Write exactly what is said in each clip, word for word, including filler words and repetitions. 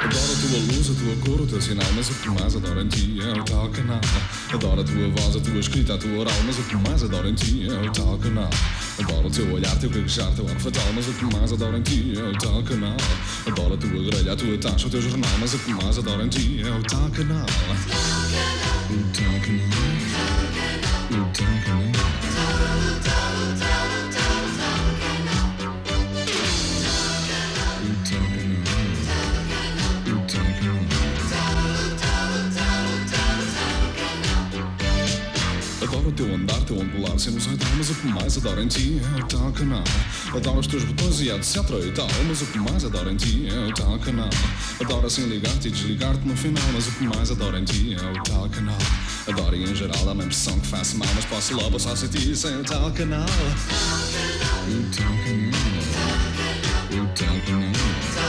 Adoro a tua luz, a tua cor, o teu sinal, mas o que mais adoro em ti é o tal canal. Adoro a tua voz, a tua escrita, a tua oral, mas o que mais adoro em ti é o tal canal. Adoro o teu olhar, teu gaguejar, teu ar fatal, mas o que mais adoro em ti é o tal canal. Adoro a tua grelha, a tua taxa, o teu jornal, mas o que mais adoro em ti é o tal canal. O tal canal. O tal canal. Adoro o teu andar, teu angular, sinusoidal, mas o que mais adoro em ti é o tal canal. Adoro os teus botões e etc e tal, mas o que mais adoro em ti é o tal canal. Adoro assim ligar-te e desligar-te no final, mas o que mais adoro em ti é o tal canal. Adoro e em geral dá-me a impressão que faço mal, mas posso logo só sentir sem o tal canal. O tal canal. O tal canal.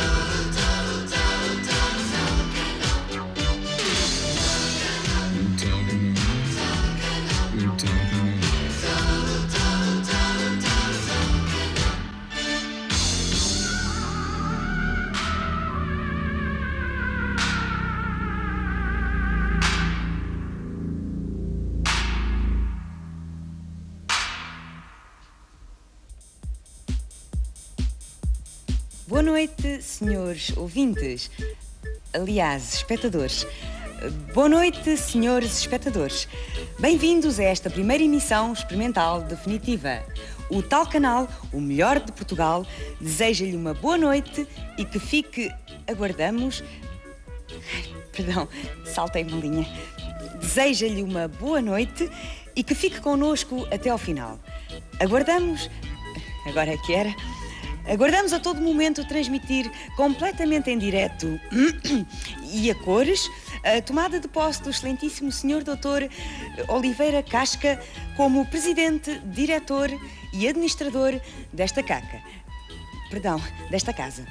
Boa noite, senhores ouvintes. Aliás, espectadores. Boa noite, senhores espectadores. Bem-vindos a esta primeira emissão experimental definitiva. O tal canal, o melhor de Portugal, deseja-lhe uma boa noite e que fique... Aguardamos... Perdão, saltei uma linha. Deseja-lhe uma boa noite e que fique connosco até ao final. Aguardamos... Agora é que era... Aguardamos a todo momento transmitir completamente em direto e a cores a tomada de posse do excelentíssimo senhor doutor Oliveira Casca como presidente, diretor e administrador desta caca. Perdão, desta casa.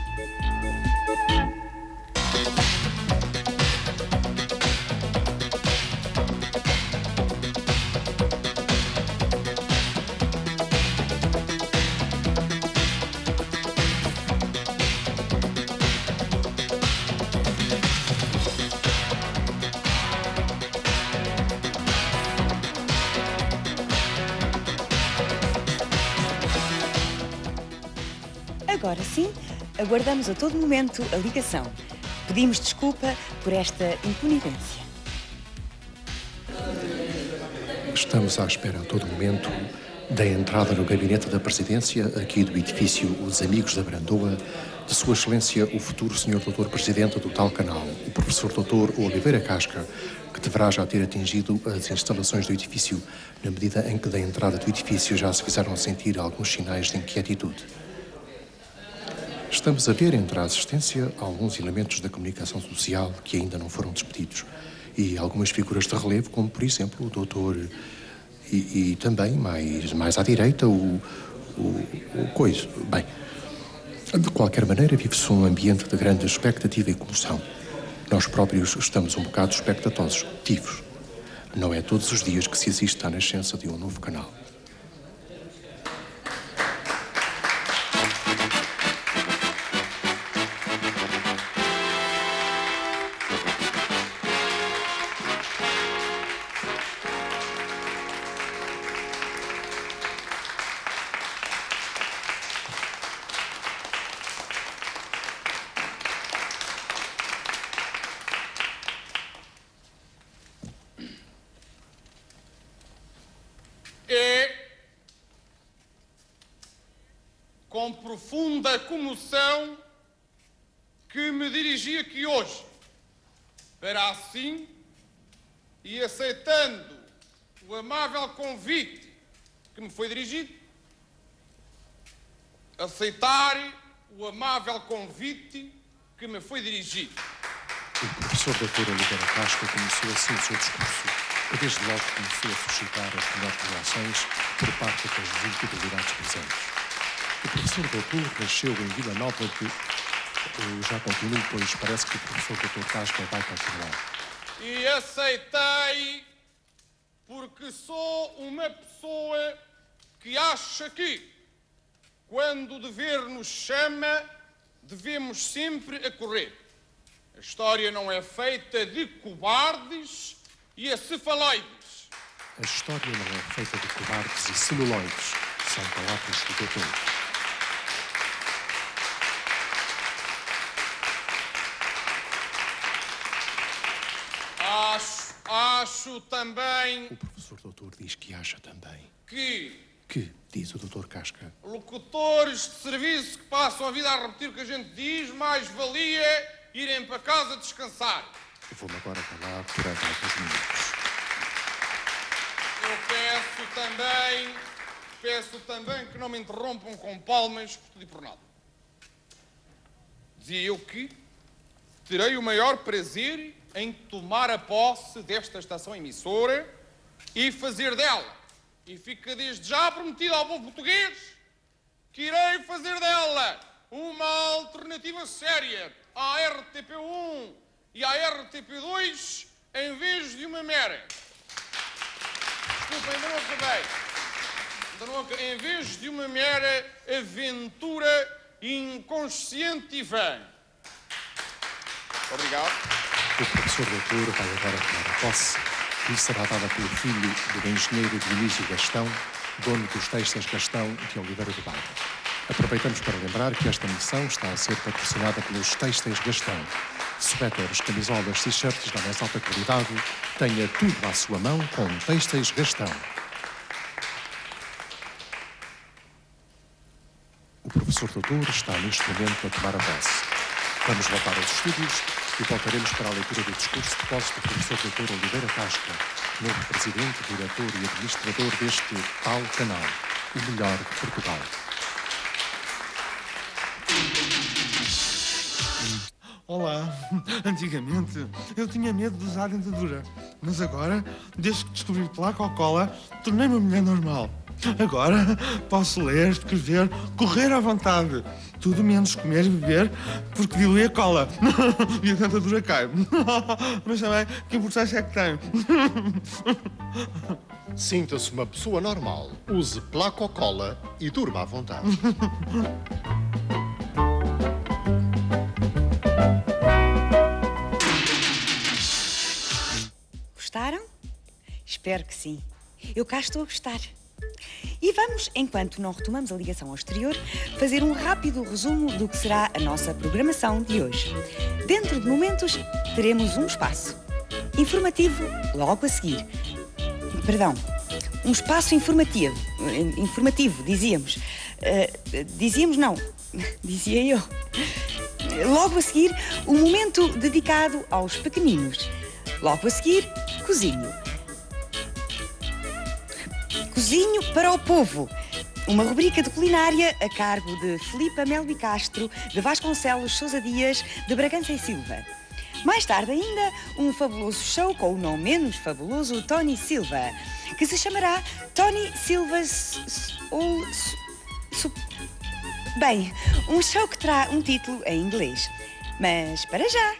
Agora sim, aguardamos a todo momento a ligação. Pedimos desculpa por esta inconivência. Estamos à espera a todo momento da entrada no gabinete da presidência, aqui do edifício Os Amigos da Brandoa, de Sua Excelência o futuro senhor doutor Presidente do tal canal, o professor doutor Oliveira Casca, que deverá já ter atingido as instalações do edifício, na medida em que da entrada do edifício já se fizeram sentir alguns sinais de inquietude. Estamos a ver entre a assistência alguns elementos da comunicação social que ainda não foram despedidos e algumas figuras de relevo, como por exemplo o doutor e, e também mais, mais à direita o, o, o coisa. Bem, de qualquer maneira vive-se um ambiente de grande expectativa e comoção. Nós próprios estamos um bocado expectatosos, tivos. Não é todos os dias que se assiste à nascença de um novo canal. Com profunda comoção que me dirigi aqui hoje, para assim, e aceitando o amável convite que me foi dirigido, aceitar o amável convite que me foi dirigido. O professor doutor Oliveira Casca começou assim o seu discurso, e desde logo começou a suscitar as melhores reações por parte das visibilidades presentes. O professor doutor nasceu em Vila Nova de... Eu já continuo, pois parece que o professor doutor Casca vai continuar. E aceitei porque sou uma pessoa que acha que, quando o dever nos chama, devemos sempre a correr. A história não é feita de cobardes e acefaloides. A história não é feita de cobardes e celuloides. São palavras do doutor. Acho, acho também... O professor doutor diz que acha também. Que... Que, diz o doutor Casca, locutores de serviço que passam a vida a repetir o que a gente diz, mais valia irem para casa descansar. Vou-me agora calar durante alguns minutos. Eu peço também, peço também que não me interrompam com palmas por tudo e por nada. Dizia eu que terei o maior prazer em tomar a posse desta estação emissora e fazer dela, e fica desde já prometido ao povo português, que irei fazer dela uma alternativa séria à R T P um e à R T P dois, em vez de uma mera... Desculpa, ainda não acabei. Ainda não acabei. Em vez de uma mera aventura inconsciente e vã. Obrigado. O professor doutor vai agora tomar a posse e será dada pelo filho do engenheiro Dionísio Gastão, dono dos Têxteis Gastão de Oliveira do Bairro. Aproveitamos para lembrar que esta missão está a ser patrocinada pelos Têxteis Gastão. Suéteres, camisolas, t-shirts da mais alta qualidade, tenha tudo à sua mão com Têxteis Gastão. O professor doutor está neste momento a tomar a posse. Vamos voltar aos estúdios e voltaremos para a leitura do discurso de posse do professor doutor Oliveira Casca, novo presidente, diretor e administrador deste tal canal, o melhor de Portugal. Olá, antigamente eu tinha medo de usar dentadura, mas agora, desde que descobri placa ou cola, tornei-me uma mulher normal. Agora posso ler, escrever, correr à vontade. Tudo menos comer e beber, porque dilui a cola. E a dentadura cai. Mas também, que importância é que tem? Sinta-se uma pessoa normal, use placa ou cola e durma à vontade. Gostaram? Espero que sim. Eu cá estou a gostar. E vamos, enquanto não retomamos a ligação ao exterior, fazer um rápido resumo do que será a nossa programação de hoje. Dentro de momentos, teremos um espaço informativo logo a seguir. Perdão, um espaço informativo, informativo, dizíamos. Uh, dizíamos não, dizia eu. Logo a seguir, um momento dedicado aos pequeninos. Logo a seguir, cozinho. Cozinho para o Povo, uma rubrica de culinária a cargo de Filipe Amélio Castro, de Vasconcelos Sousa Dias, de Bragança e Silva. Mais tarde ainda, um fabuloso show com o não menos fabuloso Tony Silva, que se chamará Tony Silva's... All... Su... Bem, um show que terá um título em inglês. Mas para já...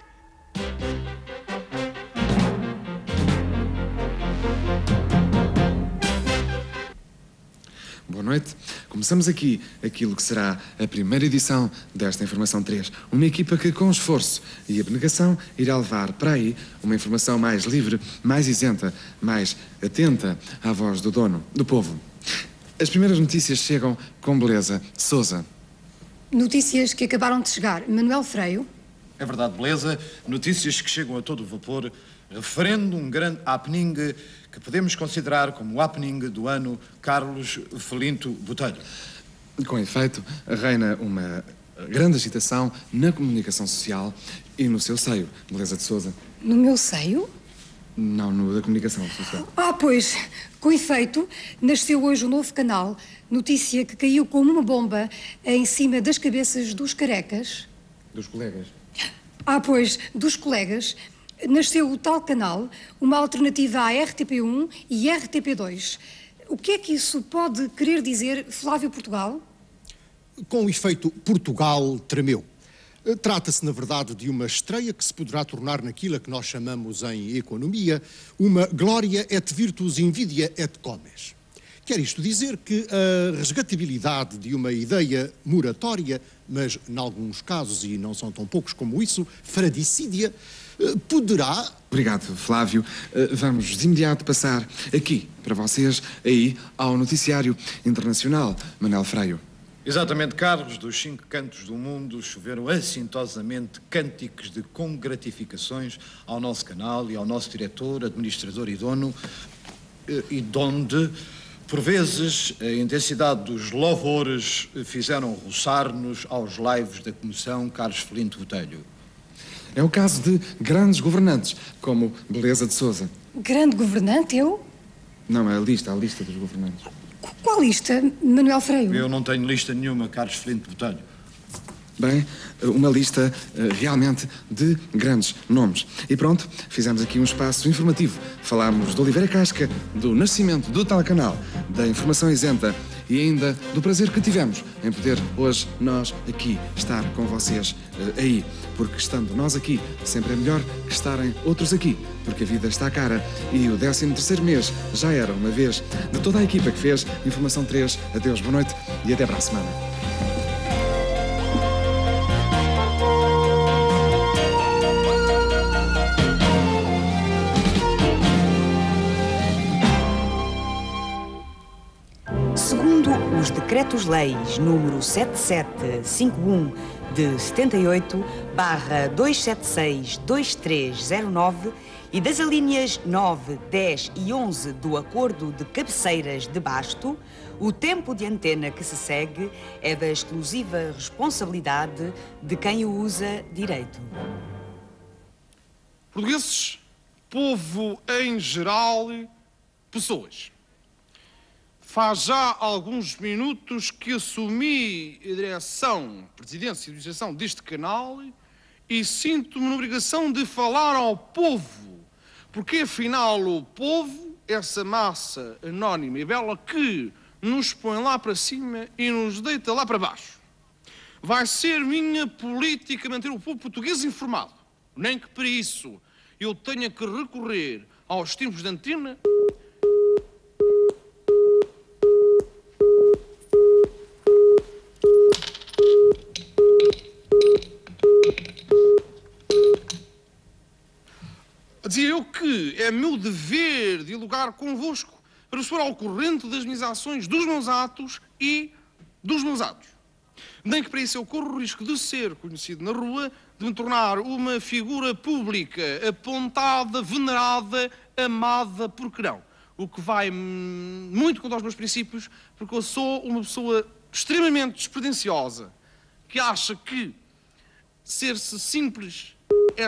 Boa noite. Começamos aqui aquilo que será a primeira edição desta Informação três. Uma equipa que, com esforço e abnegação, irá levar para aí uma informação mais livre, mais isenta, mais atenta à voz do dono, do povo. As primeiras notícias chegam com beleza. Sousa. Notícias que acabaram de chegar. Manuel Freio. É verdade, beleza. Notícias que chegam a todo vapor, referendo um grande happening que podemos considerar como o happening do ano Carlos Felinto Botelho. Com efeito, reina uma grande agitação na comunicação social e no seu seio, beleza de Sousa. No meu seio? Não, no da comunicação social. Ah, pois, com efeito, nasceu hoje um novo canal, notícia que caiu como uma bomba em cima das cabeças dos carecas. Dos colegas? Ah, pois, dos colegas. Nasceu o tal canal, uma alternativa à R T P um e R T P dois. O que é que isso pode querer dizer, Flávio Portugal? Com efeito, Portugal tremeu. Trata-se, na verdade, de uma estreia que se poderá tornar naquilo a que nós chamamos em economia uma gloria et virtus invidia et comes. Quer isto dizer que a resgatabilidade de uma ideia moratória, mas, em alguns casos, e não são tão poucos como isso, fradicídia, poderá... Obrigado, Flávio. Vamos de imediato passar aqui, para vocês, aí, ao noticiário internacional. Manel Freio. Exatamente, Carlos. Dos cinco cantos do mundo choveram assintosamente cânticos de congratificações ao nosso canal e ao nosso diretor, administrador e dono, e donde, por vezes, a intensidade dos louvores fizeram roçar-nos aos lives da Comissão Carlos Felinto Botelho. É o caso de grandes governantes, como Beleza de Sousa. Grande governante, eu? Não, é a lista, a lista dos governantes. Qual lista, Manuel Freio? Eu não tenho lista nenhuma, Carlos Felinto Botelho. Bem, uma lista uh, realmente de grandes nomes. E pronto, fizemos aqui um espaço informativo. Falámos de Oliveira Casca, do nascimento do tal canal, da informação isenta e ainda do prazer que tivemos em poder hoje nós aqui estar com vocês uh, aí. Porque estando nós aqui, sempre é melhor que estarem outros aqui, porque a vida está cara e o décimo terceiro mês já era uma vez. De toda a equipa que fez Informação três, adeus, boa noite e até para a semana. Segundo os Decretos-Leis número sete sete cinco um de setenta e oito barra duzentos e setenta e seis barra vinte e três zero nove e das alíneas nove, dez e onze do Acordo de Cabeceiras de Basto, o tempo de antena que se segue é da exclusiva responsabilidade de quem o usa direito. Portugueses, povo em geral, pessoas. Faz já alguns minutos que assumi a direção, a presidência e a direção deste canal e sinto-me na obrigação de falar ao povo, porque afinal o povo, essa massa anónima e bela que nos põe lá para cima e nos deita lá para baixo. Vai ser minha política manter o povo português informado, nem que para isso eu tenha que recorrer aos tempos de antena. Dizia eu que é meu dever dialogar convosco para estar ao corrente das minhas ações, dos meus atos e dos meus atos. Nem que para isso eu corro o risco de ser conhecido na rua, de me tornar uma figura pública, apontada, venerada, amada, por que não? O que vai muito contra os meus princípios, porque eu sou uma pessoa extremamente despretensiosa, que acha que ser-se simples é...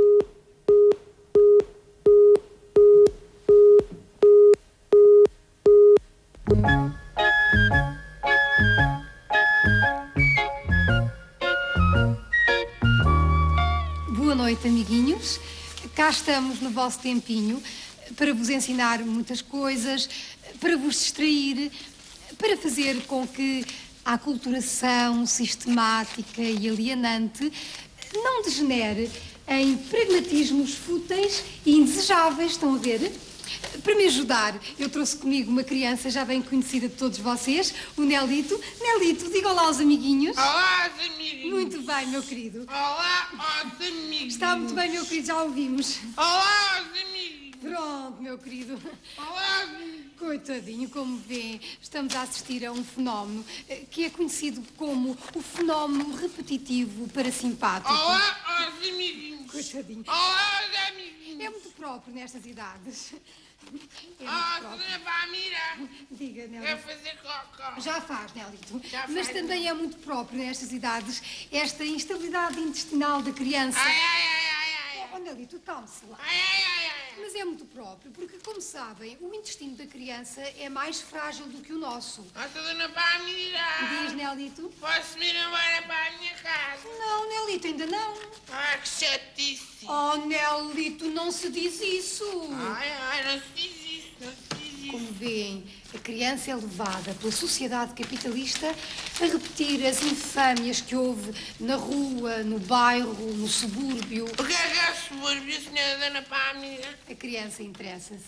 Boa noite, amiguinhos. Cá estamos no vosso tempinho para vos ensinar muitas coisas, para vos distrair, para fazer com que a aculturação sistemática e alienante não degenere em pragmatismos fúteis e indesejáveis. Estão a ver? Para me ajudar, eu trouxe comigo uma criança já bem conhecida de todos vocês, o Nelito. Nelito, diga olá aos amiguinhos. Olá, amiguinhos. Muito bem, meu querido. Olá, aos amiguinhos. Está muito bem, meu querido, já ouvimos. Olá, amiguinhos. Pronto, meu querido. Olá, amiguinhos. Coitadinho, como vêem, estamos a assistir a um fenómeno que é conhecido como o fenómeno repetitivo parasimpático. Olá, aos amiguinhos. Coitadinho. Olá, amiguinhos. É muito próprio nestas idades. É Ah, muito dona Pamira. Diga, Nelito. É fazer cocó. Já faz, Nelito. Já Mas faz. também é muito próprio nestas idades esta instabilidade intestinal da criança. Ai, ai, ai, ai, ai. Oh, Nelito, calme-se lá. Ai, ai, ai, ai. Mas é muito próprio, porque, como sabem, o intestino da criança é mais frágil do que o nosso. Nossa, dona Pamira. Diz, Nelito? Posso ir embora para a minha casa? Não, Nelito, ainda não. Ah, que chatice. Oh, Nelito, não se diz isso. Ai, ai, não se diz isso, não se diz isso. Como veem, a criança é levada pela sociedade capitalista a repetir as infâmias que houve na rua, no bairro, no subúrbio. O que é que é subúrbio, senhora dona Pamira? A criança interessa-se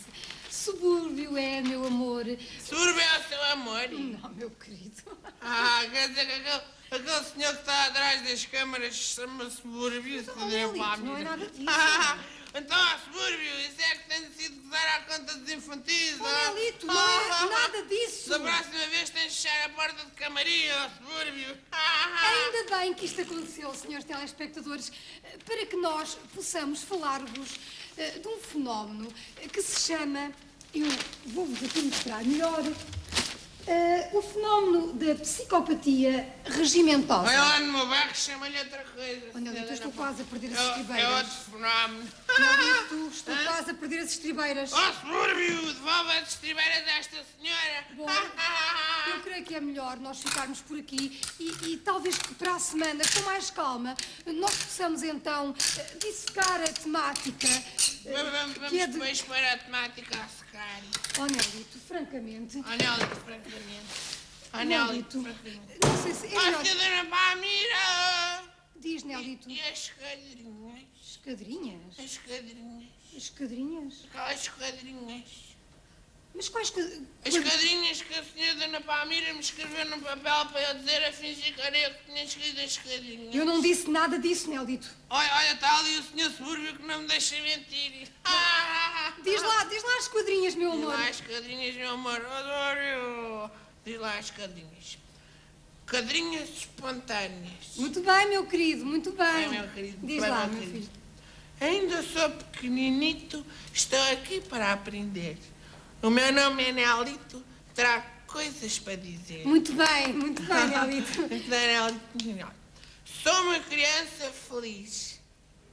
Subúrbio é, meu amor. Subúrbio é o seu amor? Não, meu querido. Ah, quer dizer que aquele, aquele senhor que está atrás das câmaras chama-se Subúrbio? Oh, Nelito, não é nada disso. Ah, então há Subúrbio, isso é que tem decidido gozar à conta dos infantis. Oh, Nelito, não é nada disso. Da próxima vez tens de fechar a porta de camarim, ó Subúrbio. Ainda bem que isto aconteceu, senhores telespectadores, para que nós possamos falar-vos uh, de um fenómeno que se chama, eu vou-vos aqui mostrar melhor, uh, o fenómeno da psicopatia regimentosa. Olha lá no meu bairro, chama-lhe outra coisa. Oh, Nelito, eu estou quase a perder as É, estribeiras. é outro fenómeno. Nelito, estou quase a perder as estribeiras. Ó Subúrbio, devolve as estribeiras a esta senhora. Bom, eu creio que é melhor nós ficarmos por aqui e, e talvez que para a semana, com mais calma, nós possamos então eh, dissecar a temática. eh, Vamos, vamos, vamos que é de... depois para a temática a secar. Oh, Nelito, francamente. Oh, Nélito, francamente. Oh, Nelito, Nélito, francamente. não sei se é Oh, melhor... senhora Palmira! Diz, Nelito. E, e as escadrinhas? Escadrinhas? As escadrinhas. Escadrinhas? Aquelas esquadrinhas. Mas quais... Que... As esquadrinhas que a senhora Dona Palmira me escreveu no papel para eu dizer a fingir que era eu que tinha escrito as esquadrinhas. Eu não disse nada disso, Nelito. Olha, olha, está ali o senhor Subúrbio que não me deixa mentir. Ah, Diz lá, diz lá as esquadrinhas, meu Diz amor. lá as esquadrinhas, meu amor. Adoro. Diz lá as esquadrinhas. Esquadrinhas espontâneas. Muito bem, meu querido, muito bem. Ai, meu querido. Diz Vai, lá, meu meu querido. filho. Ainda sou pequeninito, estou aqui para aprender. O meu nome é Nélito, trago coisas para dizer. Muito bem, muito bem, Nelito. Muito bem, Nélito. Sou uma criança feliz.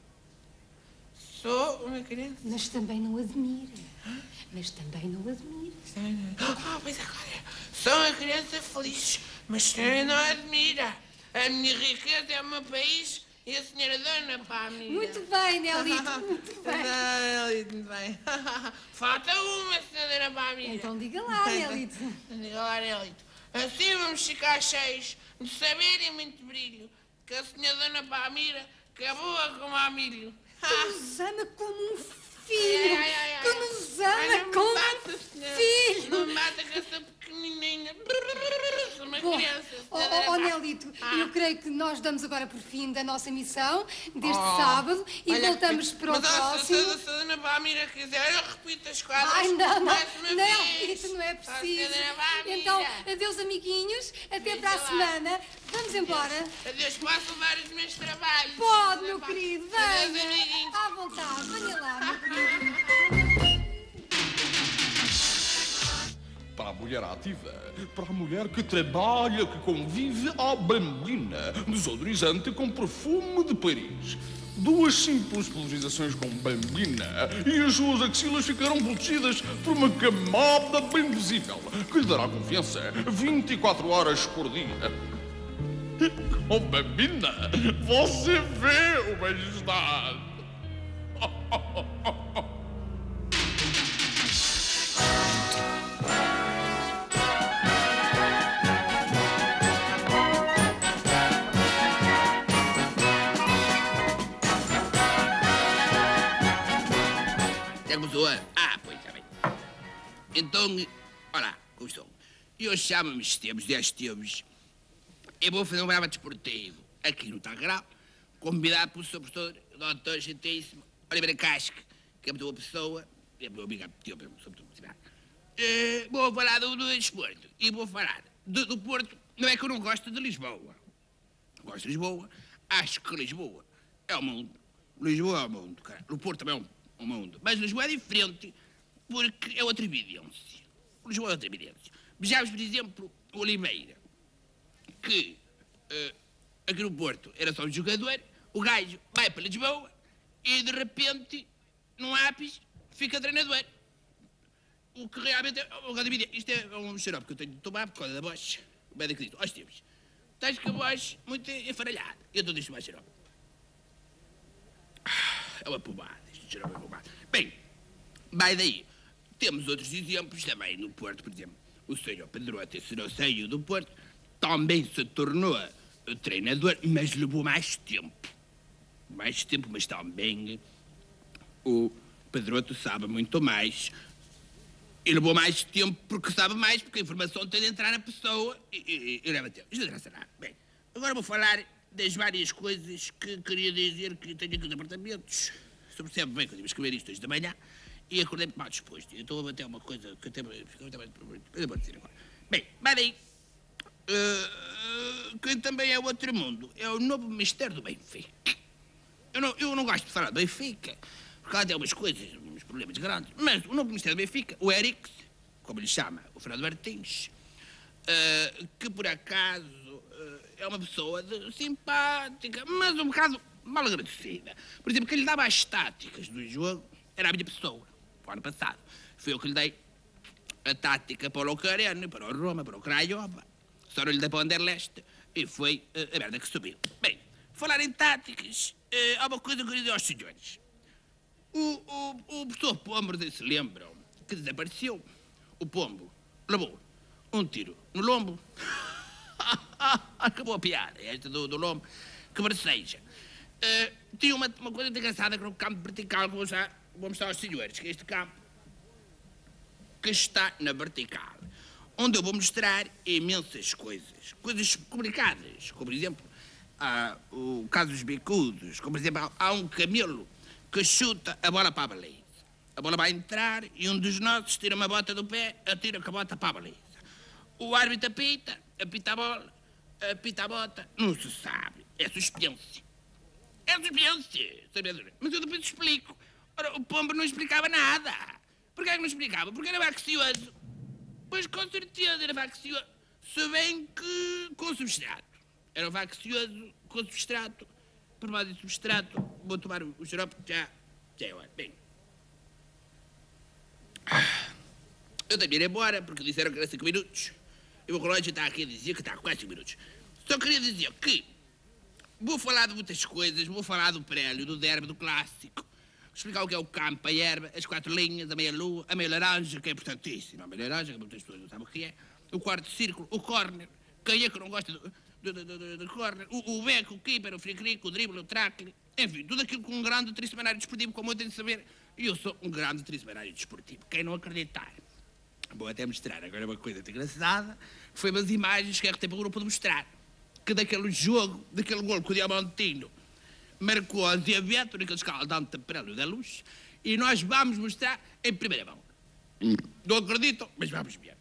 Sou uma criança... Mas também não admira. Mas também não admira. Ah, pois agora. Sou uma criança feliz, mas também não admira. A minha riqueza é o meu país e a senhora Dona Palmira. Muito bem, Nelito, muito bem. Nelito, muito bem. Falta uma, senhora Dona Palmira. Então diga lá, Nelito. Diga lá, Nelito. Assim vamos ficar cheios de saber e muito brilho que a senhora Dona Palmira que é boa como a milho. Que nos ama como um filho. Ai, ai, ai, ai. Que nos ama Ai, não me como mata, um senhora. filho. Não me mata que eu sou pequenininha. Sou uma Bom, criança. oh, senhora oh, oh, Dona Nelito, Ah. eu creio que nós damos agora por fim da nossa missão deste Oh, sábado e olha, voltamos para o mas, ó, próximo. Se, se, se a Dona Palmira quiser, eu repito as quadras. Ai, não, não, mais uma não, vez. isso não é Ó, preciso. senhora Palmira. Então, adeus, amiguinhos, até Veja para a lá. semana. Vamos embora. Adeus, posso levar os meus trabalhos? Pode, meu querido, Adeus, venha. amiguinhos. À vontade, venha lá, meu querido. Para a mulher ativa, para a mulher que trabalha, que convive à bambina, desodorizante com perfume de Paris. Duas simples pulverizações com bambina e as suas axilas ficarão protegidas por uma camada bem visível que lhe dará confiança vinte e quatro horas por dia. Com bambina, você vê o bem-estar. Já começou a... Ah, pois, já bem. Então, olá, como estão? Eu chamo-me Esteves de Esteves. Eu vou fazer um programa desportivo aqui no Tagrau, convidado pelo seu professor, o doutor Gentíssimo Oliveira Casque, que é muito boa pessoa, é meu amigo, sobretudo. Uh, vou falar do, do desporto e vou falar do, do Porto. Não é que eu não gosto de Lisboa. Gosto de Lisboa, acho que Lisboa é o mundo. Lisboa é o mundo, cara. O Porto também é um o mundo. Mas Lisboa é diferente porque é outra evidência. Lisboa é outra evidência. Vejamos, por exemplo, o Oliveira, que uh, aqui no Porto era só um jogador, o gajo vai para Lisboa e de repente, num ápice, fica treinador. O que realmente é um bocado evidente. Isto é um xarope que eu tenho de tomar por causa da voz. O médico diz, ó Esteves, estás com a voz muito enfaralhada. Eu estou deixando mais xarope. É uma pomada. Bem, vai daí. Temos outros exemplos também no Porto, por exemplo. O senhor Pedrote, esse não saiu do Porto, também se tornou treinador, mas levou mais tempo. Mais tempo, mas também o Pedrote sabe muito mais E levou mais tempo porque sabe mais, porque a informação tem de entrar na pessoa e, e, e leva tempo. Isto não interessa nada. Bem, agora vou falar das várias coisas que queria dizer que tenho aqui nos apartamentos. Se percebe bem que eu tive a escrever isto hoje de manhã e acordei-me mal disposto. Então vou até uma coisa que eu até... Eu vou dizer agora. Bem, vai daí. Uh, quem também é outro mundo é o novo Ministério do Benfica. Eu não, eu não gosto de falar do Benfica, porque há até umas coisas, uns problemas grandes. Mas o novo Ministério do Benfica, o Eric, como lhe chama, o Fernando Martins, uh, que por acaso uh, é uma pessoa de, simpática, mas um bocado mal agradecida. Por exemplo, quem lhe dava as táticas do jogo era a minha pessoa, o ano passado. Foi eu que lhe dei a tática para o Locareno, para o Roma, para o Craiova. Só não lhe dei para o Anderlecht e foi uh, a merda que subiu. Bem, falar em táticas, uh, há uma coisa que eu digo aos senhores. O, o, o professor Pombo, se lembram, que desapareceu. O Pombo levou um tiro no lombo. Acabou a piada, esta do, do lombo. Que merceja. Uh, tinha uma, uma coisa engraçada que era o campo vertical que vou mostrar, vou mostrar aos senhores, que é este campo que está na vertical, onde eu vou mostrar imensas coisas, coisas complicadas, como por exemplo, ah, o caso dos bicudos, como por exemplo, há um camelo que chuta a bola para a baliza. A bola vai entrar e um dos nossos tira uma bota do pé, atira com a bota para a baliza. O árbitro apita, apita a bola, apita a bota, não se sabe, é suspense. É suspense, mas eu depois explico. Ora, o Pombo não explicava nada. Porquê é que não explicava? Porque era faccioso. Pois com certeza era faccioso, se bem que com substrato. Era faccioso com substrato. Por mais de substrato, vou tomar o xarope, já, já é hora. Bem. Eu tenho de ir embora, porque disseram que era cinco minutos. E o relógio está aqui a dizer que está com quase cinco minutos. Só queria dizer que vou falar de muitas coisas, vou falar do prélio, do derby, do clássico. Explicar o que é o campo, a erva, as quatro linhas, a meia-lua, a meia-laranja, que é importantíssima. A meia-laranja, que muitas pessoas não sabem o que é. O quarto círculo, o córner. Quem é que não gosta do, do, do, do, do córner? O, o beco, o keeper, o fricrico, o drible, o tracle. Enfim, tudo aquilo que um grande trissemanário desportivo, como eu tenho de saber. E eu sou um grande trissemanário desportivo. Quem não acreditar? Vou até mostrar agora uma coisa engraçada. Foi umas imagens que a R T P Grupo de mostrar. Que daquele jogo, daquele gol que o Diamantino marcou a Diabeto naquele escaldante temperado da luz, e nós vamos mostrar em primeira mão. Não acredito, mas vamos ver.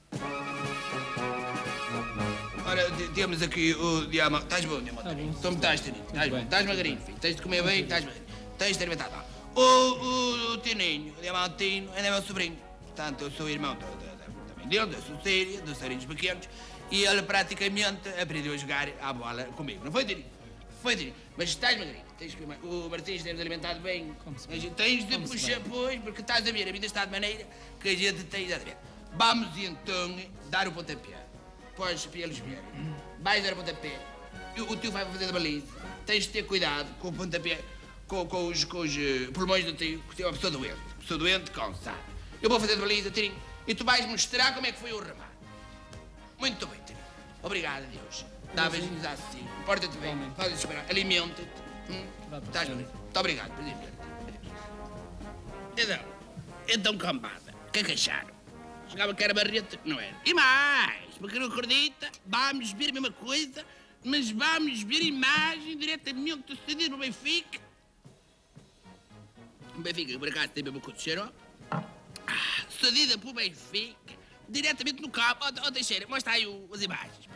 Ora, temos aqui o Diamantino. Estás bom, Diamantino? Então me estás, Tininho. Estás bom. Estás magrinho, filho. Tens de comer bem, estás bem. Tens de ter alimentado. O, o, o Tininho, o Diamantino, ainda é meu sobrinho. Portanto, eu sou irmão também dele, da Sucíria, dos sarinhos pequenos, e ele praticamente aprendeu a jogar à bola comigo. Não foi, Tininho? Foi, Tininho. Mas estás magrinho. Tens que, o Martins tem-nos alimentado bem. Como se bem. Tens de Como puxar, pois, porque estás a ver, a vida está de maneira que a gente tem de ver. Vamos então dar o pontapé. Pois, para eles verem. Hum. Vais dar o pontapé. O, o tio vai fazer de baliza. Tens de ter cuidado com o pontapé, com, com os, com os uh, pulmões do tio, porque é uma pessoa doente. Uma pessoa doente, cansada. Eu vou fazer de baliza, Tininho, e tu vais mostrar como é que foi o remate. Muito bem, Tininho. Obrigado, Deus. Dá beijinhos assim. Porta-te bem. Faz esperar. Alimenta-te. Hum? Estás bem. Muito obrigado. Então, então, cambada, o que é que acharam? Chegava que era barrete, não era. E mais, porque não acredita, vamos ver a mesma coisa, mas vamos ver a imagem diretamente do cedido no Benfica. O Benfica, por acaso, tem mesmo coisa de xarope. Ah, cedida para o Benfica, diretamente no campo. Ó, oh, oh, Teixeira, mostra aí o, as imagens.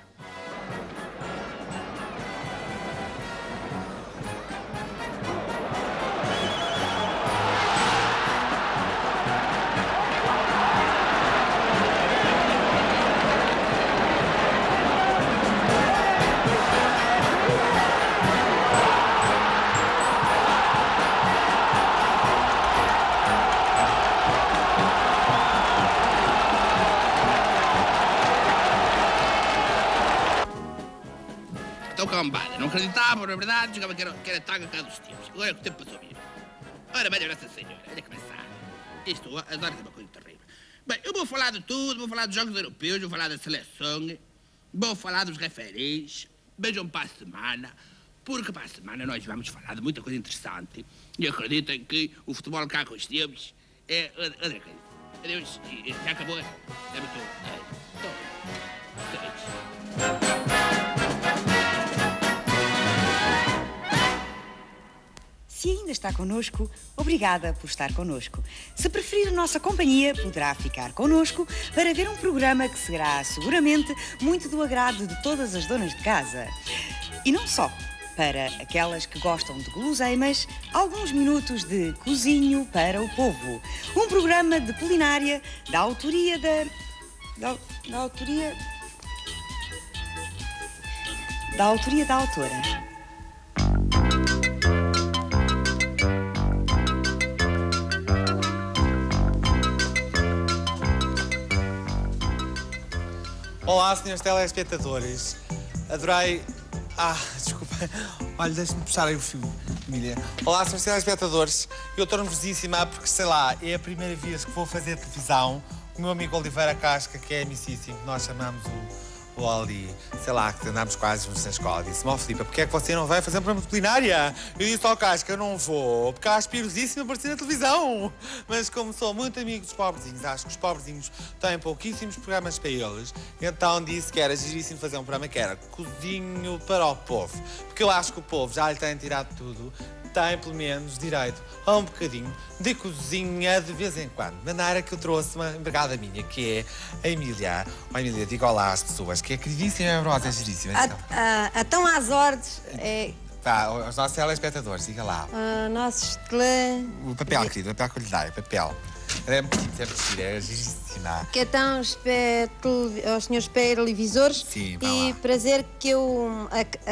Então, cambada, não acreditava, na verdade, jogava que era, que era taga cá dos tios. Agora é que o tempo passou a vir. Ora, velha Nossa Senhora, olha que pensar. Isto, as horas é uma coisa terrível. Bem, eu vou falar de tudo, vou falar dos jogos europeus, vou falar da seleção, vou falar dos referees, vejam para a semana, porque para a semana nós vamos falar de muita coisa interessante. E acreditem que o futebol cá com os tempos é outra coisa. Adeus. Já acabou? Dá-me tu. Toma. Se ainda está connosco, obrigada por estar connosco. Se preferir a nossa companhia, poderá ficar connosco para ver um programa que será seguramente muito do agrado de todas as donas de casa. E não só. Para aquelas que gostam de guloseimas, alguns minutos de Cozinho para o Povo. Um programa de culinária da autoria da... Da, da autoria... Da autoria da autora. Olá, senhores telespectadores. Adorei... Ah, desculpa. Olha, deixa-me puxar aí o fio, Emília. Olá, senhores telespectadores. Eu estou nervosíssima porque, sei lá, é a primeira vez que vou fazer televisão. O meu amigo Oliveira Casca, que é amicíssimo, que nós chamamos o... o Oli, sei lá, que andámos quase juntos na escola, disse-me, ó, Filipe, porque é que você não vai fazer um programa de culinária? Eu disse ao Casca, eu não vou, porque acho pirosíssimo aparecer na televisão. Mas como sou muito amigo dos pobrezinhos, acho que os pobrezinhos têm pouquíssimos programas para eles, então disse que era giríssimo fazer um programa que era Cozinho para o Povo. Porque eu acho que o povo já lhe tem tirado tudo, tem pelo menos direito a um bocadinho de cozinha de vez em quando. De maneira que eu trouxe uma empregada minha, que é a Emília. Ó, Emília, diga olá às pessoas, que é queridíssima e amorosa, é giríssima. Então, então às ordens. É... Vá, aos nossos telespectadores, diga lá. Uh, nossos tele... O papel, querido, o papel que eu lhe dei, o papel. É muito é muito é giríssima. Que então, aos senhores televisores. Sim, vá e lá. prazer que eu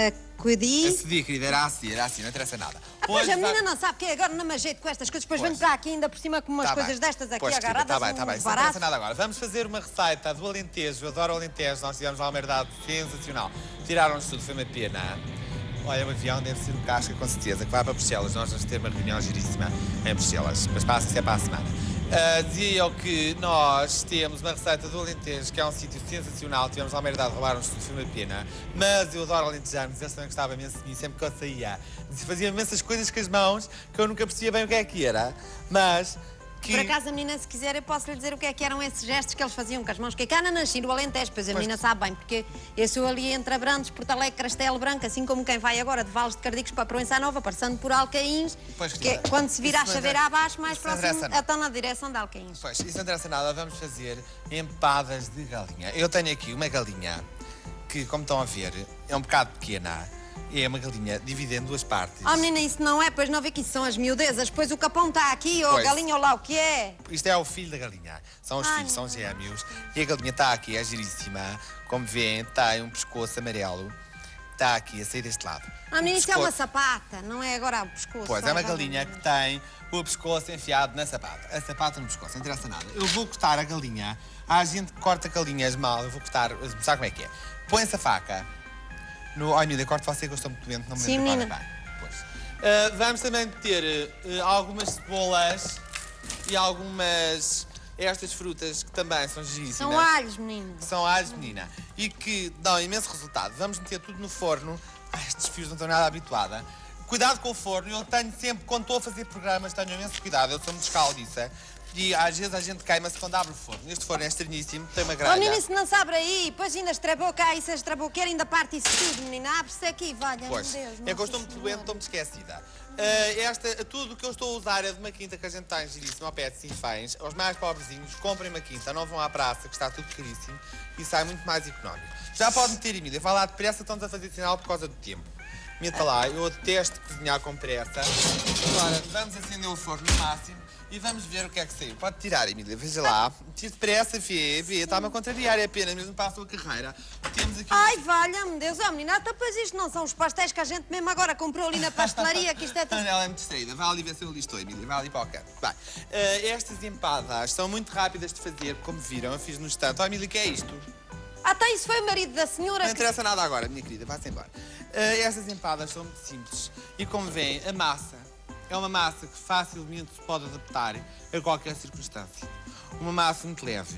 acudi. Acedi, querida, era assim, era assim, não interessa nada. Ah, pois, a menina não sabe que é agora não me ajeito com estas coisas, depois venho para aqui ainda por cima com umas Tá coisas bem. destas aqui Pois, querida, agarradas. Tá bem, tá bem, um isso não barato. interessa nada agora. Vamos fazer uma receita do Alentejo, eu adoro o Alentejo, nós tivemos lá uma herdade sensacional. Tiraram-nos tudo, foi uma pena. Olha, o avião deve ser o Casca, com certeza, que vai para Bruxelas. Nós vamos ter uma reunião giríssima em Bruxelas, mas passa isso é para a semana. Uh, dizia eu que nós temos uma receita do Alentejo, que é um sítio sensacional. Tivemos lá uma herdade, roubaram-nos tudo, foi uma pena. Mas eu adoro alentejanos, eles também gostavam imenso de mim, sempre que eu saía. Fazia imensas coisas com as mãos, que eu nunca percebia bem o que é que era. Mas... Que... Por acaso, a menina, se quiser, eu posso lhe dizer o que é que eram esses gestos que eles faziam com as mãos. Que é que Ana nasci no Alentejo, pois a menina sabe bem, porque eu sou ali entre Abrantes, Porto Alegre, Castelo Branco, assim como quem vai agora de Vales de Cardicos para Proença Nova, passando por Alcaíns, Pois, que é, claro. quando se vira a Isso não chaveira interessa- abaixo, mais isso não próximo, interessa nada. estão na direção de Alcaíns. Pois, isso não interessa nada, vamos fazer empadas de galinha. Eu tenho aqui uma galinha que, como estão a ver, é um bocado pequena. É uma galinha dividida em duas partes. Oh, menina, isso não é, pois não vê que isso são as miudezas, pois o capão está aqui, ou a Pois. galinha, ou lá o que é. Isto é o filho da galinha. São os Ai, filhos, são gêmeos. E a galinha está aqui, é giríssima. Como vêem, tem um pescoço amarelo. Está aqui, a sair deste lado. Ah, menina, O isso é uma pescoço- sapata, não é agora o pescoço. Pois, Ai, é uma vai, galinha vai. que tem o pescoço enfiado na sapata. A sapata no pescoço, não interessa nada. Eu vou cortar a galinha. Há gente que corta galinhas mal. Eu vou cortar, sabe como é que é? Põe-se a faca. No... Ai, Emília, corto você que eu estou muito doente, não me Sim, lembro menina. agora. Pois. Ah, vamos também ter ah, algumas cebolas e algumas... Estas frutas que também são giríssimas. São alhos, menina. São alhos, menina. E que dão imenso resultado. Vamos meter tudo no forno. Ai, estes fios não estou nada habituada. Cuidado com o forno. Eu tenho sempre, quando estou a fazer programas, tenho imenso cuidado. Eu sou muito escaldiça. E às vezes a gente queima-se quando abre o forno. Este forno é estranhíssimo, tem uma Oh, grelha. menina, isso não se abre aí, pois ainda estraboca aí, se estraboqueira, ainda parte isso tudo, menina. Abre-se aqui, valha-me Pois, Deus. é que eu estou muito doente, estou-me esquecida. Uh, esta, tudo o que eu estou a usar é de uma quinta que a gente tem giríssima ao pé de Sinfães. Aos mais pobrezinhos, comprem uma quinta, não vão à praça, que está tudo caríssimo, e sai muito mais económico. Já pode meter, Emília, vai lá depressa, estamos a fazer sinal por causa do tempo. Meta lá, eu detesto cozinhar com pressa. Agora, vamos acender o forno no máximo e vamos ver o que é que saiu. Pode tirar, Emília, veja lá. Tire depressa, vê, vê, está-me a contrariar, é apenas mesmo para a sua carreira. Temos aqui... Ai, valha-me Deus, oh, menina, então pois isto não são os pastéis que a gente mesmo agora comprou ali na pastelaria, que isto é tudo... Ela é muito distraída. Vai ali ver se eu ali estou, Emília. Vai ali para o canto. Bem, uh, estas empadas são muito rápidas de fazer, como viram. Eu fiz no instante. Ó, Emília, o que é isto? Até isso foi o marido da senhora Não que... interessa nada agora, minha querida. Vá-se embora. Uh, estas empadas são muito simples. E como veem, a massa é uma massa que facilmente se pode adaptar a qualquer circunstância. Uma massa muito leve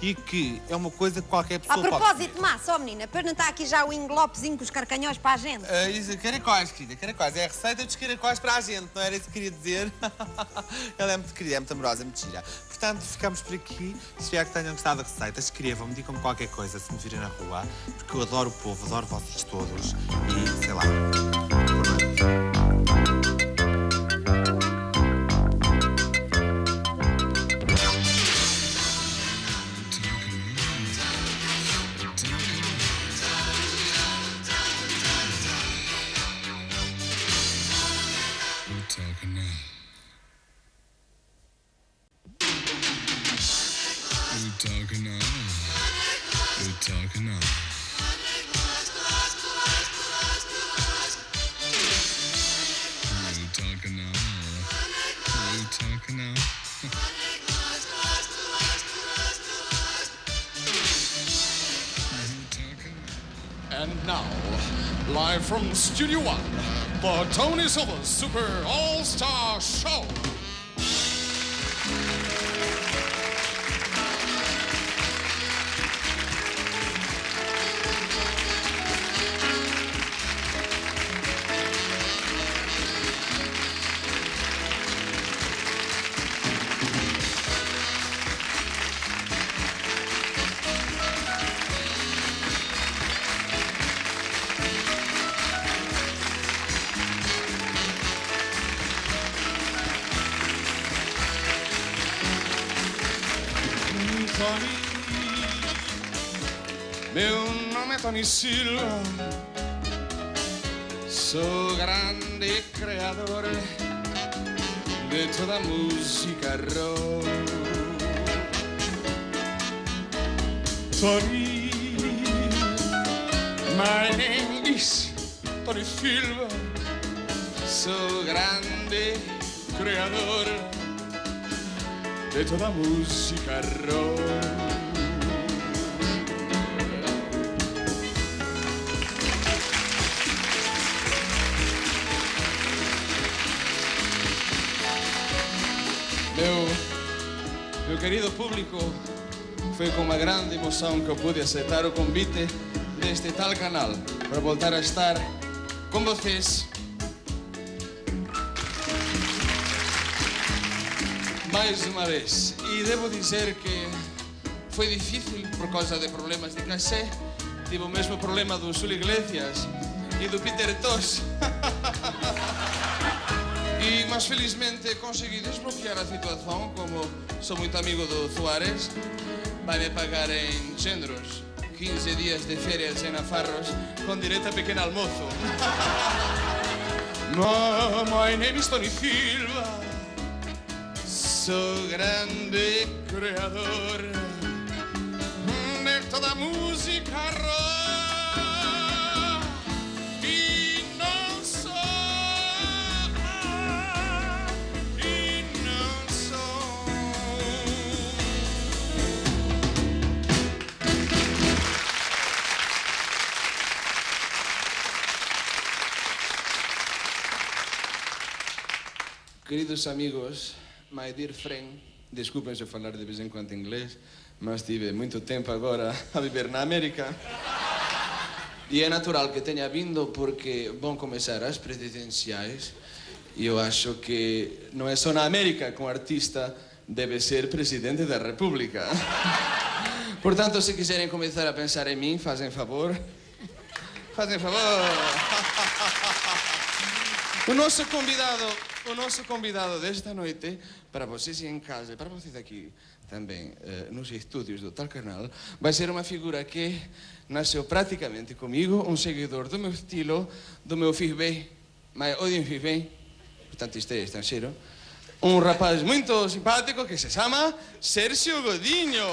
e que é uma coisa que qualquer pessoa A pode propósito, massa, ó menina, para não estar aqui já o envelopezinho com os carcanhões para a gente. Uh, isso, caracóis, querida, caracóis. É a receita dos caracóis para a gente, não era isso que queria dizer? Ela é muito querida, é muito amorosa, é muito gira. Portanto, ficamos por aqui. Se vier que tenham gostado da receita, escrevam-me, digam-me qualquer coisa se me virem na rua, porque eu adoro o povo, adoro vocês todos e, sei lá, boa noite. And now, live from Studio One, the Tony Silva Super All-Star Show. Meu nome é Tony Silva, sou grande criador de toda a música rock. Tony, my name is Tony Silva, sou grande criador de toda a música rock. Meu, meu querido público, foi com uma grande emoção que eu pude aceitar o convite deste tal canal para voltar a estar com vocês mais uma vez. E devo dizer que foi difícil por causa de problemas de cachê. Tive o mesmo problema do Sul Iglesias e do Peter Tosh. E, mas felizmente consegui desbloquear a situação, como sou muito amigo do Soares, vai me pagar em géneros quinze dias de férias em Nafarros com direito a pequeno almoço. No, my name is Tony Silva, sou grande criador de toda a música rock. Queridos amigos, my dear friend, desculpem se eu falar de vez em quando inglês, mas tive muito tempo agora a viver na América. E é natural que tenha vindo porque vão começar as presidenciais e eu acho que não é só na América que um artista deve ser presidente da República. Portanto, se quiserem começar a pensar em mim, fazem favor. Fazem favor. O nosso convidado, o nosso convidado desta noite, para vocês em casa e para vocês aqui também, uh, nos estúdios do tal canal, vai ser uma figura que nasceu praticamente comigo, um seguidor do meu estilo, do meu fiz bem, mas odio fiz bem, portanto isto é estrangeiro, um rapaz muito simpático que se chama Sérgio Godinho.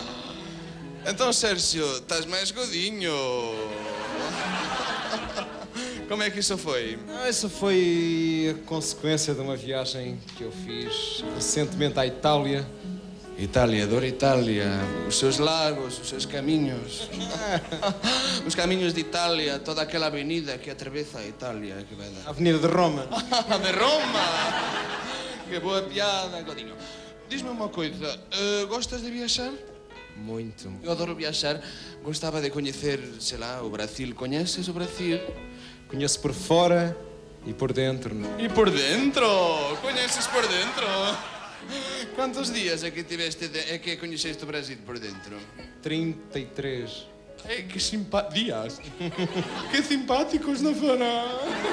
Então, Sérgio, estás mais godinho. Como é que isso foi? Ah, isso foi a consequência de uma viagem que eu fiz recentemente à Itália. Itália, adoro Itália. Os seus lagos, os seus caminhos. Os caminhos de Itália, toda aquela avenida que atravessa a Itália. Que vai dar. Avenida de Roma. De Roma! Que boa piada, Godinho. Diz-me uma coisa, uh, gostas de viajar? Muito. Eu adoro viajar. Gostava de conhecer, sei lá, o Brasil. Conheces o Brasil? Conheço por fora e por dentro. E por dentro? Conheces por dentro? Quantos dias é que tiveste, de, é que conheceste o Brasil por dentro? trinta e três. Ei, que simpa... dias. Que simpáticos, não foram?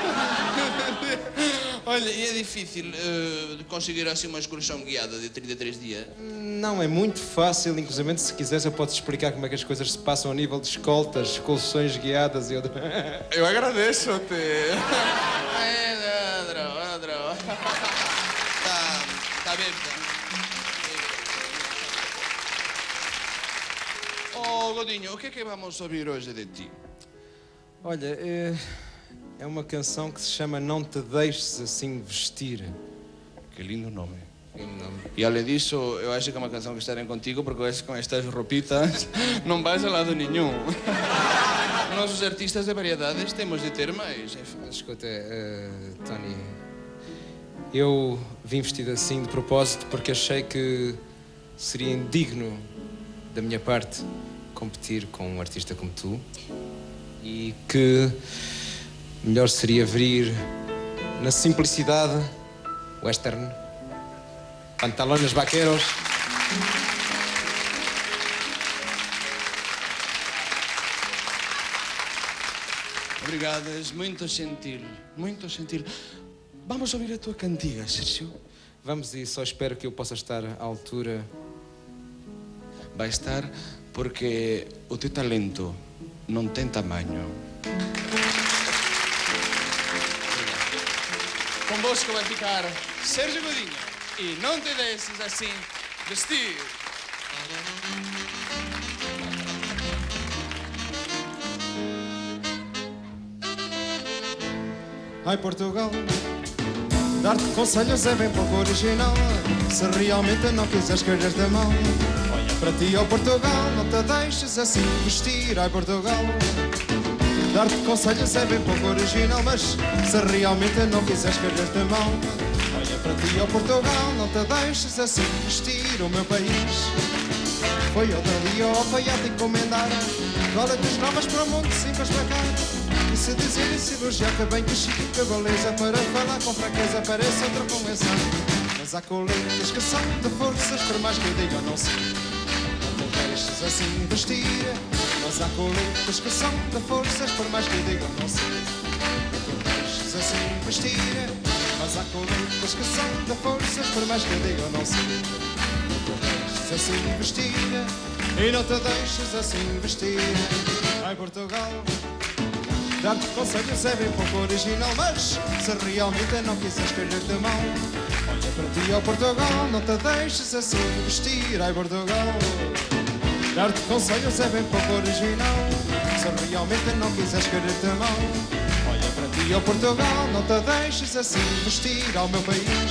Olha, e é difícil uh, conseguir assim uma excursão guiada de trinta e três dias? Não, é muito fácil. Inclusive, se quiseres, eu posso explicar como é que as coisas se passam a nível de escoltas, excursões guiadas e... Eu, eu agradeço-te. É, ladrão, ladrão. Tá, tá bem, tá. Oh, Godinho, o que é que vamos ouvir hoje de ti? Olha, é, é uma canção que se chama Não Te Deixes Assim Vestir. Que lindo nome. Lindo nome. E além disso, eu acho que é uma canção que estarem contigo, porque eu acho que com estas roupitas não vais a lado nenhum. Nós, os artistas de variedades, temos de ter mais. Escuta, uh, Tony, eu vim vestido assim de propósito porque achei que seria indigno da minha parte competir com um artista como tu e que melhor seria vir na simplicidade western, pantalones vaqueros. Obrigado, és muito gentil, muito gentil. Vamos ouvir a tua cantiga, Sérgio? Vamos, e só espero que eu possa estar à altura. Vai estar porque o teu talento não tem tamanho. Convosco vai ficar Sérgio Godinho e Não Te Deixes Assim Vestir. Ai, Portugal, dar-te conselhos é bem pouco original. Se realmente não quiseres querer da mão, olha para ti, ó Portugal, não te deixes assim vestir. Ai, Portugal, dar-te conselhos é bem pouco original, mas se realmente não quiseres querer da mão, olha para ti, ó Portugal, não te deixes assim vestir. O meu país foi outro dia ao alfaiate encomendar coletas novas para o mundo simples para cá. E se dizer e cirurgião que bem que chique, que beleza, para falar com fraqueza parece outra convenção. Mas há coletas que são de forças, por mais que eu diga não sei, não te deixes assim vestir. Mas há coletas que são de forças, por mais que eu diga não sei, não te deixes assim vestir. Mas há coletas que são de forças, por mais que eu diga não sei, não te deixes assim vestir. E não te deixes assim vestir. Ai, Portugal, dar-te conselhos é bem pouco original, mas se realmente não quiseres querer de mão, olha para ti, ó Portugal, não te deixes assim vestir. Ai, Portugal, dar-te conselhos é bem pouco original, se realmente não quiseres querer de mão, olha para ti, ó Portugal, não te deixes assim vestir. Ao meu país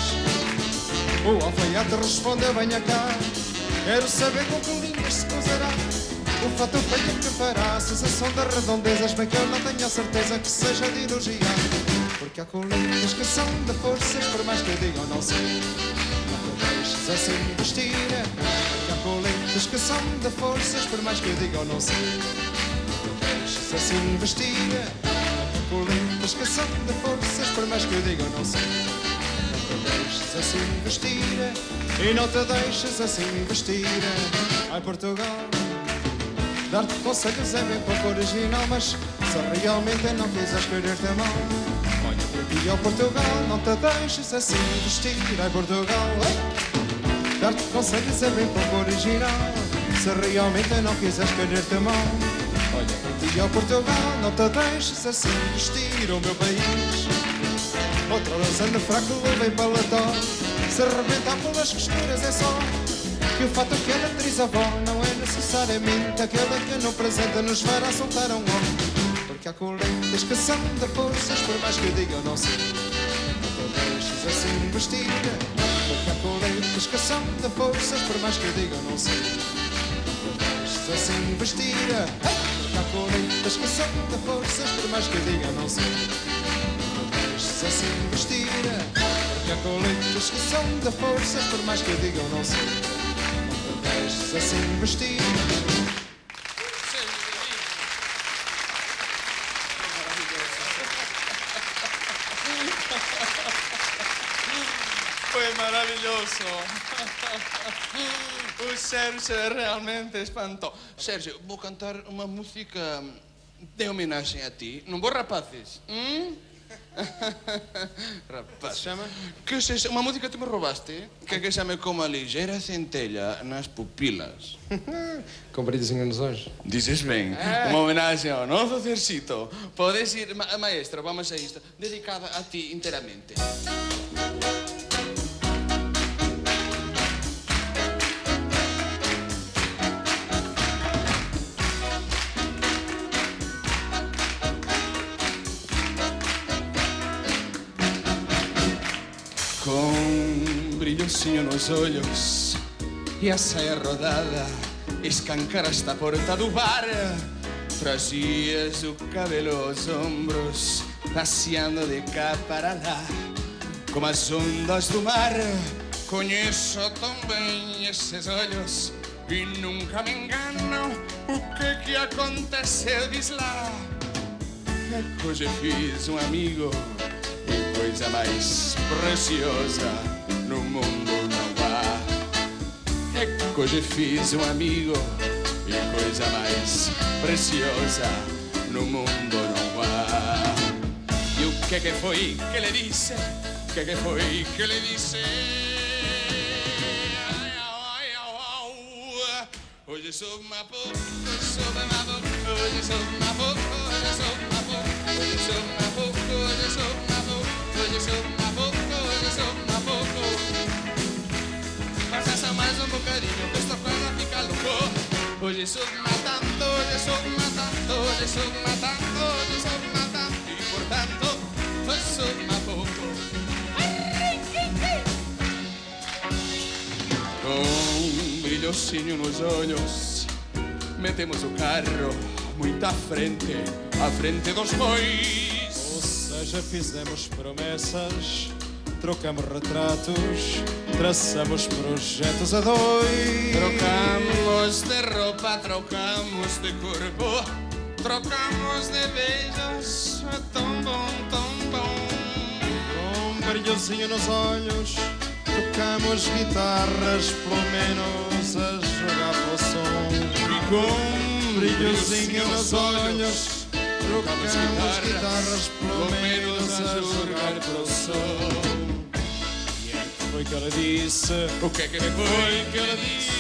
o alfaiate respondeu, venha cá, quero saber com que linhas se cruzará o fato feio que fará a sensação de redondezas, bem que eu não tenho a certeza que seja de elogiar. Porque há coletas que são de forças, por mais que eu diga não sei, não te deixes assim vestir. Porque há coletas que são de forças, por mais que eu diga não sei, não te deixes assim vestir. Há coletas que são de forças, por mais que eu diga não sei, não te deixes assim vestir. E não te deixes assim vestir. Ai, Portugal, dar-te conselhos é bem pouco original, mas se realmente não quiseres querer-te a mão, olha para ti, ó Portugal, não te deixes assim vestir. Ai, Portugal, dar-te conselhos é bem pouco original, se realmente não quiseres querer-te a mão, olha para ti, ó Portugal, não te deixes assim vestir. O meu país outra usando fraco levei paletó, se arrebentar pelas costuras é só que o fato que a atriz avó não é necessariamente aquela que no presente nos fará soltar um homem. Porque porque há coletas que são de forças, por mais que digam não sei. Não te deixes assim vestir, porque há coletas que são de forças, por mais que digam não sei. Não te deixes assim vestir, porque há coletas que são de forças, por mais que digam não sei. Não te deixes assim vestir, porque há coletas que são de forças, por mais que digam não sei. Não te deixes assim vestir. Foi maravilhoso. O Sérgio realmente espantou. Sérgio, vou cantar uma música de homenagem a ti. Não vou, rapazes? Hum? Rapaz. Chama? Que se, uma música que tu me roubaste, que, que chama Como a ligeira centelha nas pupilas. Com brilhozinho nos olhos. Dizes bem. Ah. Uma homenagem ao nosso exército. Podes ir, ma maestra, vamos a isto. Dedicada a ti inteiramente. Com brilhocinho nos olhos e a saia rodada, escancaraste a porta do bar. Trazias o cabelo aos ombros, passeando de cá para lá, como as ondas do mar. Conheço tão bem esses olhos e nunca me engano. O que que aconteceu, diz lá. É que hoje fiz um amigo e coisa mais preciosa no mundo não há. É que hoje fiz um amigo e coisa mais preciosa no mundo não há. E o que que foi que lhe disse? O que que foi que lhe disse? Ai, ai, au, au. Hoje sou uma pouco, hoje sou uma pouco, hoje sou uma pouco, hoje sou uma pouco, hoje sou uma pouco, hoje sou uma pouco, hoje sou uma pouco, hoje sou uma pouco. Passa só mais um bocadinho que estou quase a ficar louco. Hoje sou matando, hoje sou matando, hoje sou matando, hoje sou matando e portanto hoje sou uma pouco. Com brilhocinho nos olhos, metemos o carro muito à frente, à frente dos bois. Ou seja, fizemos promessas, trocamos retratos, traçamos projetos a dois. Trocamos de roupa, trocamos de corpo, trocamos de beijos, é tão bom, tão bom. Com brilhozinho nos olhos, tocamos guitarras, pelo menos a jogar pelo som. E com brilhozinho nos olhos, trocamos guitarras, pelo menos a jogar pelo som. E é que foi que ela disse? O que é que foi que ela disse?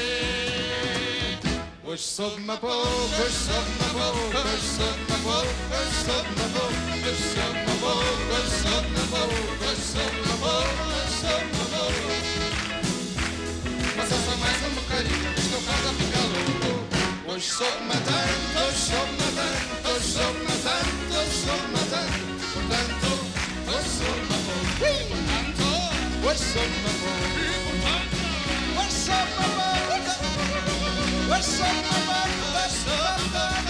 Hoje sou de uma pouco, hoje sou de uma pouco, hoje sou de uma pouco, hoje sou de uma pouco, hoje sou de uma pouco, hoje sou de uma pouco, hoje sou de uma pouco, hoje sou de uma pouco. Passa só mais um bocadinho, estou quase a ficar louco. Hoje sou de matando, hoje sou de matando, hoje sou de matando, hoje sou de matando. Portanto, hoje sou de uma pouco, portanto, hoje sou de uma pouco, hoje sou de uma pouco. Hoje sou de uma pouco, hoje sou de uma pouco.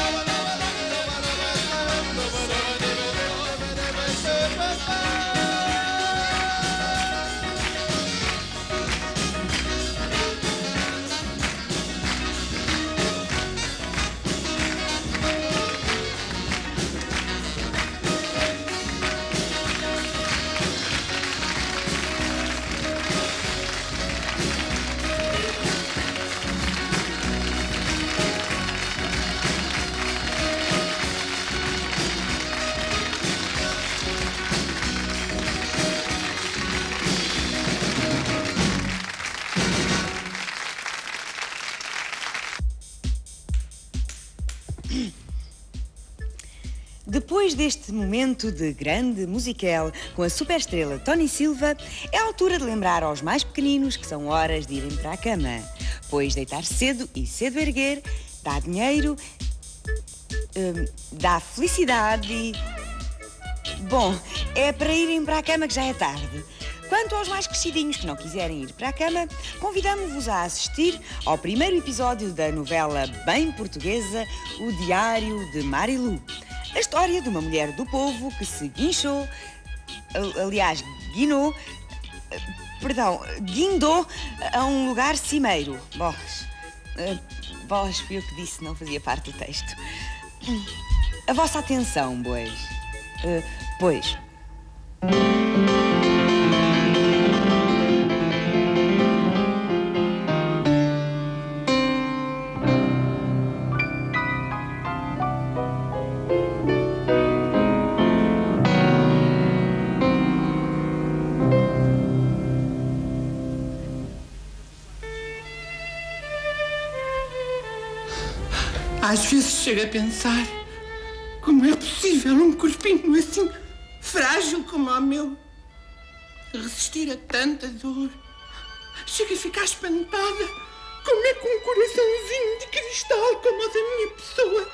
Depois deste momento de grande musical com a superestrela Tony Silva, é a altura de lembrar aos mais pequeninos que são horas de irem para a cama, pois deitar cedo e cedo erguer dá dinheiro, hum, dá felicidade e... Bom, é para irem para a cama que já é tarde. Quanto aos mais crescidinhos que não quiserem ir para a cama, convidamos-vos a assistir ao primeiro episódio da novela bem portuguesa O Diário de Marilu. A história de uma mulher do povo que se guinchou, aliás, guinou, perdão, guindou a um lugar cimeiro. Vós, vós, fui eu que disse, não fazia parte do texto. A vossa atenção, bois. Uh, pois. Às vezes chego a pensar como é possível um corpinho assim frágil como o meu resistir a tanta dor. Chego a ficar espantada. Como é que um coraçãozinho de cristal como o da minha pessoa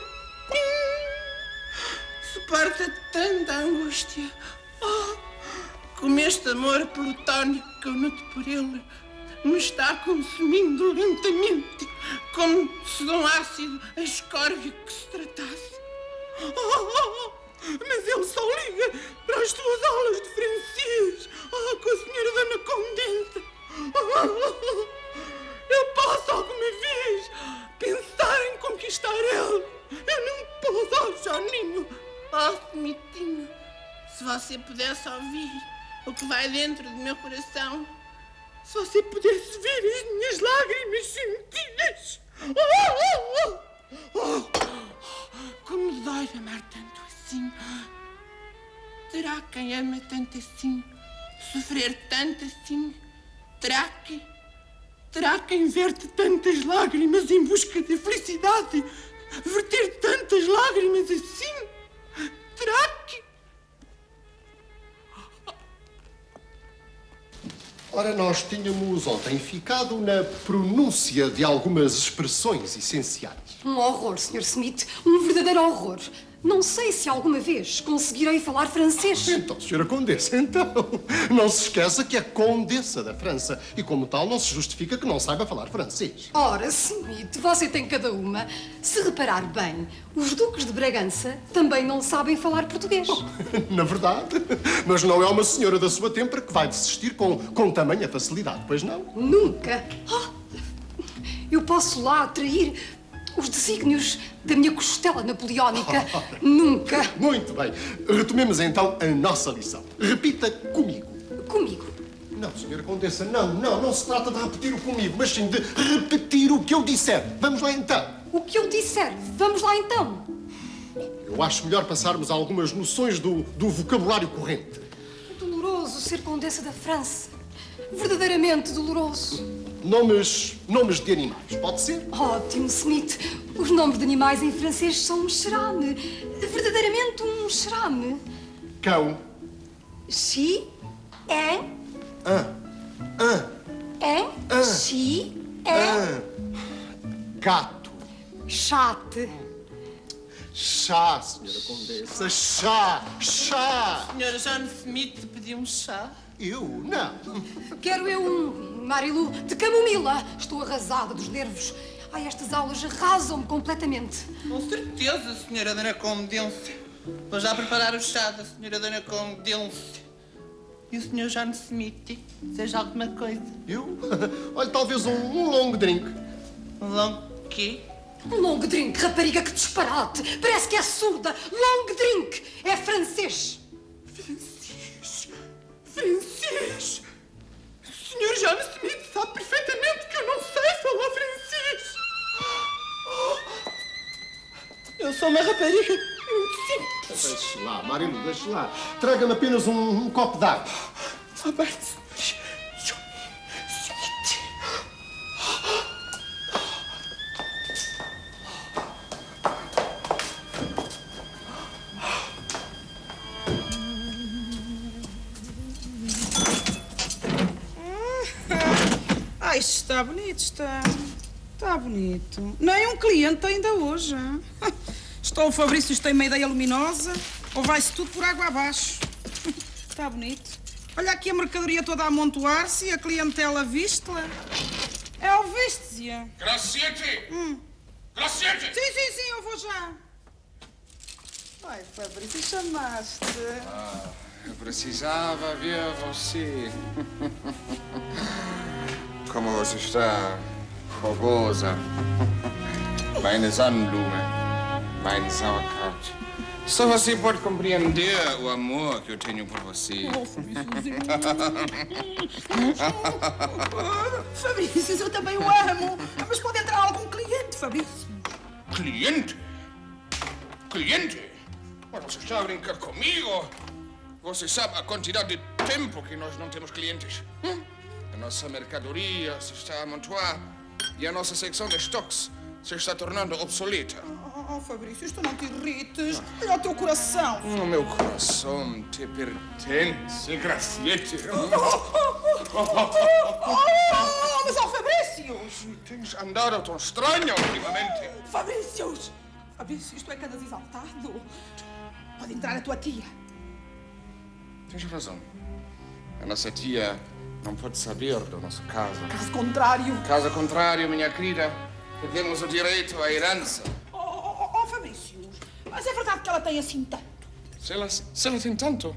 suporta tanta angústia? Oh, como este amor plutónico que eu noto por ele me está consumindo lentamente, como se de um ácido ascórbico que se tratasse. Oh, oh, oh, mas ele só liga para as tuas aulas de francês, oh, com a senhora Dona Condensa. Oh, oh, oh. Eu posso alguma vez pensar em conquistar ele. Eu não posso, oh, Joninho, oh, Semitinho. Se você pudesse ouvir o que vai dentro do meu coração, se você pudesse ver as minhas lágrimas sentidas. Oh, oh, oh, oh. Como dói amar tanto assim. Terá quem ama tanto assim sofrer tanto assim? Terá quem, terá quem verte tantas lágrimas em busca da felicidade? Verter tantas lágrimas assim? Terá que... Ora, nós tínhamos ontem ficado na pronúncia de algumas expressões essenciais. Um horror, senhor Smith. Um verdadeiro horror. Não sei se alguma vez conseguirei falar francês. Então, senhora Condessa, então, não se esqueça que é Condessa da França e, como tal, não se justifica que não saiba falar francês. Ora, Smith, você tem cada uma. Se reparar bem, os duques de Bragança também não sabem falar português. Na verdade, mas não é uma senhora da sua tempra que vai desistir com, com tamanha facilidade, pois não? Nunca. Oh, eu posso lá atrair os desígnios da minha costela napoleónica. Nunca. Muito bem. Retomemos então a nossa lição. Repita comigo. Comigo? Não, senhora Condessa, não, não. Não se trata de repetir o comigo, mas sim de repetir o que eu disser. Vamos lá então. O que eu disser. Vamos lá então. Eu acho melhor passarmos algumas noções do, do vocabulário corrente. Doloroso ser Condessa da França. Verdadeiramente doloroso. Nomes, nomes de animais, pode ser? Ótimo, Smith. Os nomes de animais em francês são um xerame. Verdadeiramente um xerame. Cão. Chi, en. Un. Un. En. Un. Chi, en. Un. Gato. Chate. Chá, senhora Condessa, chá, chá. Senhora John Smith pediu um chá. Eu? Não. Quero eu um, Marilu, de camomila. Estou arrasada dos nervos. Ai, estas aulas arrasam-me completamente. Com certeza, senhora Dona Condensa. Vou já preparar o chá da senhora Dona Condensa. E o senhor John Smith, seja alguma coisa? Eu? Olha, talvez um, um long drink. Um long quê? Um long drink, rapariga, que disparate. Parece que é surda. Long drink. É francês. Francês? Francês? O senhor John Smith sabe perfeitamente que eu não sei falar francês. Oh, eu sou uma rapariga muito simples. Deixe lá, Marilu, deixe lá. Traga-me apenas um, um copo d'água. Está bem, senhor John Smith. Ai, isto está bonito, está. Está bonito. Nem um cliente ainda hoje. Hein? Estou o Fabrício tem uma ideia luminosa ou vai-se tudo por água abaixo? Está bonito. Olha aqui a mercadoria toda a amontoar-se e a clientela viste-la. É o viste-se. Graciete! Hum. Graciete! Sim, sim, sim, eu vou já. Ai, Fabrício, chamaste. Ah, eu precisava ver você. Como você está fogosa. Meine Sonnenblume, mein Sauerkraut. Só você pode compreender o amor que eu tenho por você. Oh, Fabrício. Fabrício, eu também o amo. Mas pode entrar algum cliente, Fabrício. Cliente? Cliente? Mas você está a brincar comigo? Você sabe a quantidade de tempo que nós não temos clientes? Hum? A nossa mercadoria se está a amontoar e a nossa secção de estoques se está tornando obsoleta. Oh, oh, Fabrício, isto não te irrites. Olha o teu coração. O meu coração te pertence, Graciete. Oh, oh, oh, oh, oh, mas, oh, Fabrício! Tens andado tão estranho ultimamente. Fabrício! Fabrício, isto é que andas exaltado. Pode entrar a tua tia. Tens razão. A nossa tia não pode saber do nosso caso. Caso contrário. Caso contrário, minha querida, perdemos o direito à herança. Oh, oh, oh, Fabrício, mas é verdade que ela tem assim tanto? Se ela, se ela tem tanto?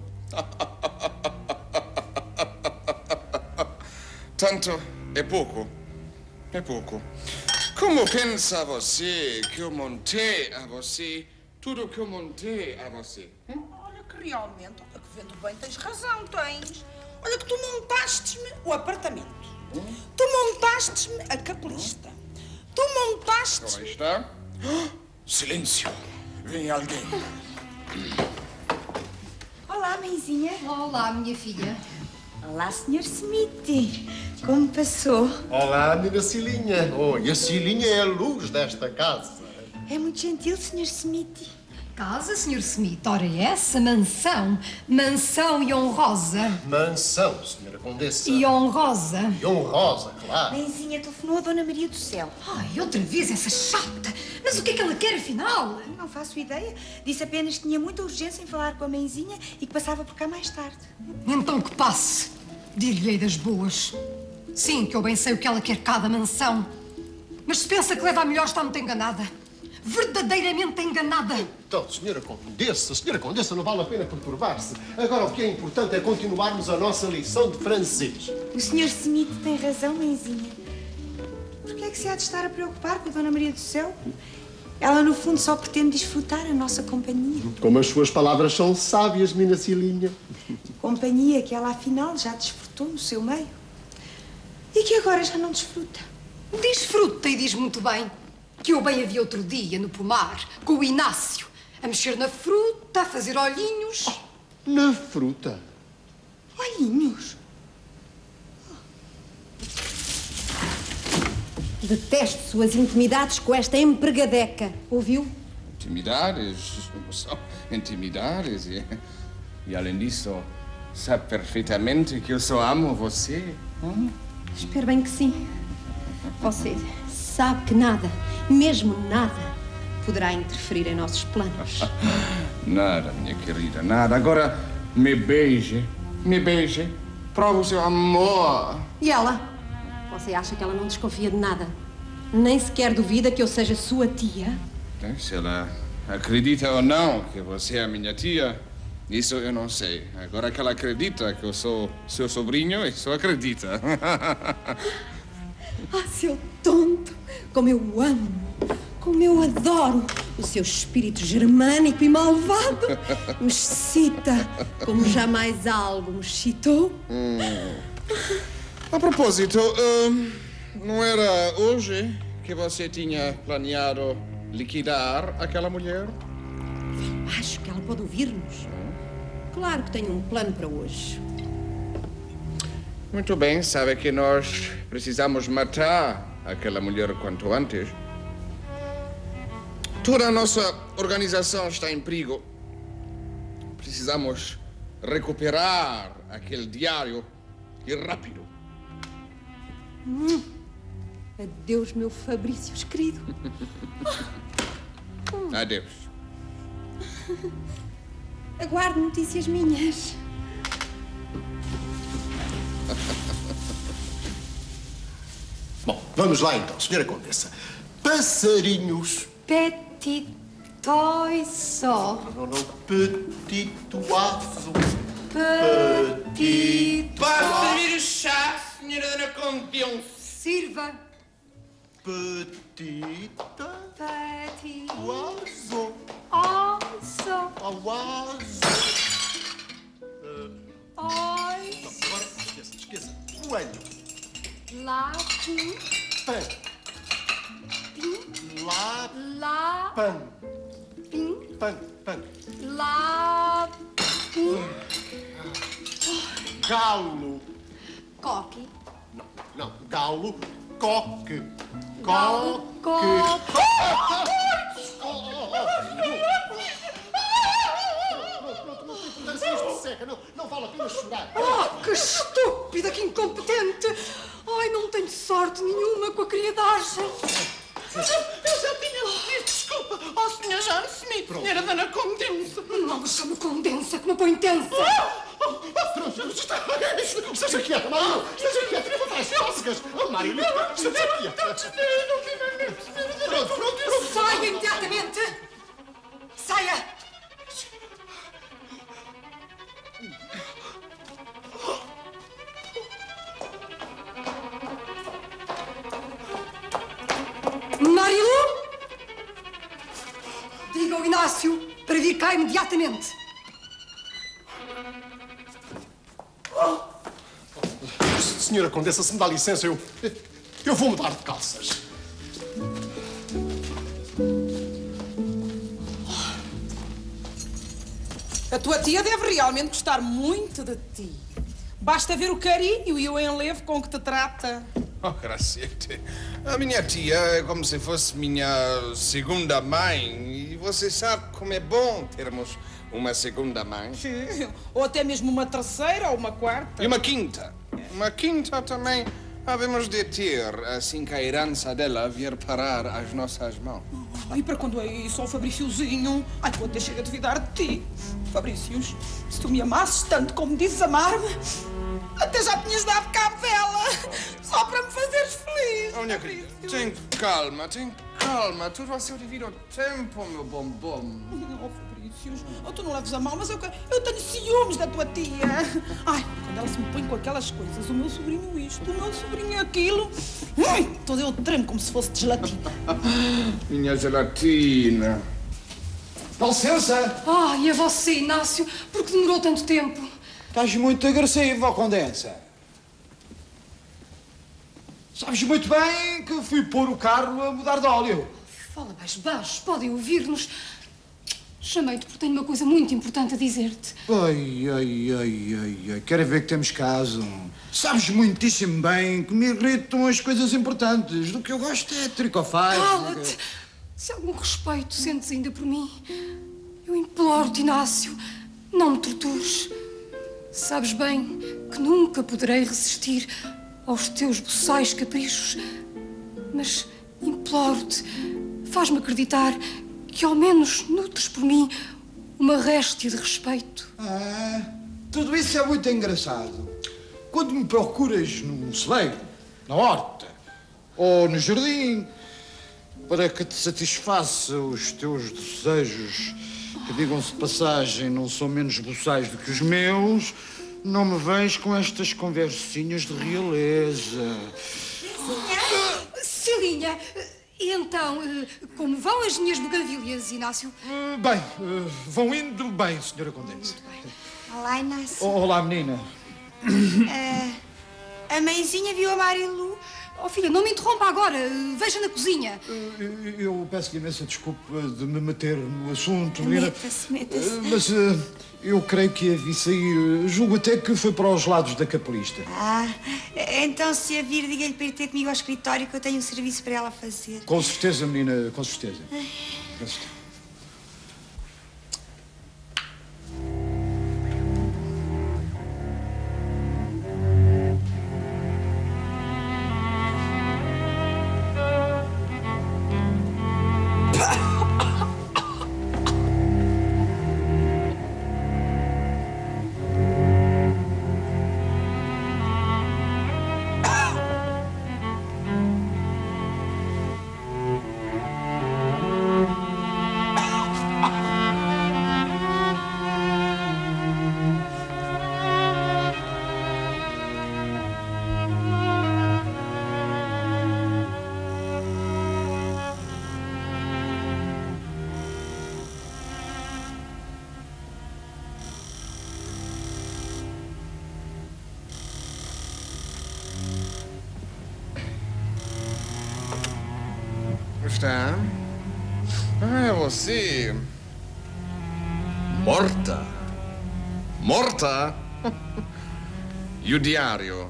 Tanto é pouco. É pouco. Como pensa você que eu montei a você tudo que eu montei a você? Hum? Olha que realmente, olha que vendo bem, tens razão, tens. Olha que tu montaste-me o apartamento. Hum? Tu montaste-me a capelista. Tu montaste... Ora está. Oh, silêncio. Vem alguém. Olá, mãezinha. Olá, minha filha. Olá, senhor Smith. Como passou? Olá, menina Cilinha. Oh, e a Cilinha é a luz desta casa. É muito gentil, senhor Smith. Casa, senhor Smith. Ora, essa mansão. Mansão e honrosa. Mansão, senhora Condessa. E honrosa. E honrosa, claro. Mãezinha telefonou a Dona Maria do Céu. Ai, outra vez essa chata. Mas o que é que ela quer, afinal? Não faço ideia. Disse apenas que tinha muita urgência em falar com a mãezinha e que passava por cá mais tarde. Então que passe. Dir-lhe-ei das boas. Sim, que eu bem sei o que ela quer cá da mansão. Mas se pensa que leva a melhor, está muito enganada. Verdadeiramente enganada. Então, senhora Condessa, senhora Condessa, não vale a pena perturbar-se. Agora o que é importante é continuarmos a nossa lição de francês. O senhor Smith tem razão, mãezinha. Por que é que se há de estar a preocupar com a Dona Maria do Céu? Ela, no fundo, só pretende desfrutar a nossa companhia. Como as suas palavras são sábias, minha Cilinha. Companhia que ela, afinal, já desfrutou no seu meio. E que agora já não desfruta. Desfruta e diz muito bem. Que eu bem a vi outro dia no pomar, com o Inácio, a mexer na fruta, a fazer olhinhos. Oh, na fruta? Olhinhos? Detesto suas intimidades com esta empregadeca, ouviu? Intimidades? São intimidades. E, e além disso, sabe perfeitamente que eu só amo você. Hum? Espero bem que sim. Você sabe que nada, mesmo nada, poderá interferir em nossos planos. Nada, minha querida, nada. Agora, me beije, me beije. Prova o seu amor. E ela? Você acha que ela não desconfia de nada? Nem sequer duvida que eu seja sua tia? Se ela acredita ou não que você é a minha tia, isso eu não sei. Agora que ela acredita que eu sou seu sobrinho, isso acredita. Ah, seu tonto! Como eu amo! Como eu adoro o seu espírito germânico e malvado! Me excita como jamais algo me excitou. Hum. A propósito, hum, não era hoje que você tinha planeado liquidar aquela mulher? Acho que ela pode ouvir-nos. Claro que tenho um plano para hoje. Muito bem, sabe que nós precisamos matar aquela mulher quanto antes. Toda a nossa organização está em perigo. Precisamos recuperar aquele diário e rápido. Hum. Adeus, meu Fabrício querido. Adeus. Aguardo notícias minhas. Bom, vamos lá então, senhora Condessa. Passarinhos. Petit oiseau. Não, não, petit oiseau. Petit Pode servir o chá, senhora Dona Condessa. Sirva. Petit Petit oiseau. oiseau. Oiseau. Oiseau. Agora, esqueça, esqueça. Coelho. Lapin. Pã. Lá. La. Pã. Pin. Pã. Pã. Lapin. Galo. Coque. Não, não. Galo. Coque. Galo. Coque. Não, não vale a pena chorar. Oh, que estúpida, que incompetente! Ai, não tenho sorte nenhuma com a criadagem. Eu já, eu já tinha pedido desculpa ao senhor John Smith, senhora Dona Condensa. Não me chame Condensa, que me põe tensa. Pronto, esteja quieta, Marília. Esteja quieta, não faz cócegas. Marília, esteja quieta. Pronto, pronto, pronto. Saia imediatamente. Saia. Marilu? Diga ao Inácio para vir cá imediatamente. Senhora Condessa, se me dá licença, eu... Eu vou mudar de calças. A tua tia deve realmente gostar muito de ti. Basta ver o carinho e o enlevo com que te trata. Oh, Graciete, a minha tia é como se fosse minha segunda mãe. E você sabe como é bom termos uma segunda mãe. Sim. Ou até mesmo uma terceira ou uma quarta. E uma quinta. Uma quinta também havemos de ter, assim que a herança dela vier parar às nossas mãos. E para quando é isso, ó Fabriciozinho? Ai, tu até chega a duvidar de ti. Fabrícios, se tu me amasses tanto como dizes amar-me, até já tinhas dado cabo dela, só para me fazeres feliz. Oh, minha querida, tem calma, tem calma. Tudo vai ser devido ao tempo, meu bombom. Oh, Fabrícios, oh, tu não leves a mal, mas eu, eu tenho ciúmes da tua tia. Ai, quando ela se me põe com aquelas coisas, o meu sobrinho isto, o meu sobrinho aquilo, ai, todo eu tremo como se fosse de gelatina. Minha gelatina. Dá licença. Ah, e a você, Inácio, porque demorou tanto tempo? Estás muito agressivo, ó Condensa. Sabes muito bem que fui pôr o carro a mudar de óleo. Fala mais baixo, podem ouvir-nos. Chamei-te porque tenho uma coisa muito importante a dizer-te. Ai, ai, ai, ai, ai. Quero ver que temos caso. Sabes muitíssimo bem que me irritam as coisas importantes. Do que eu gosto é tricofaz. Cala-te! Se algum respeito sentes ainda por mim, eu imploro-te, Inácio, não me tortures. Sabes bem que nunca poderei resistir aos teus boçais caprichos, mas imploro-te, faz-me acreditar que ao menos nutres por mim uma réstia de respeito. Ah, tudo isso é muito engraçado. Quando me procuras num celeiro, na horta ou no jardim, para que te satisfaça os teus desejos, que, digam-se de passagem, não são menos boçais do que os meus, não me vens com estas conversinhas de realeza. Cilinha, e então, como vão as minhas bugavilhas, Inácio? Uh, bem, uh, vão indo bem, senhora Condessa. Olá, Inácio. Oh, olá, menina. Uh, a mãezinha viu a Marilu? Oh, filha, não me interrompa agora. Veja na cozinha. Uh, eu peço-lhe imensa desculpa de me meter no assunto, menina. Meta-se, meta-se. Uh, mas uh, eu creio que a vi sair. Julgo até que foi para os lados da capelista. Ah, então se a vir, diga-lhe para ir ter comigo ao escritório que eu tenho um serviço para ela fazer. Com certeza, menina, com certeza. Com certeza. Está? Ah, é você. Morta. Morta? E o diário?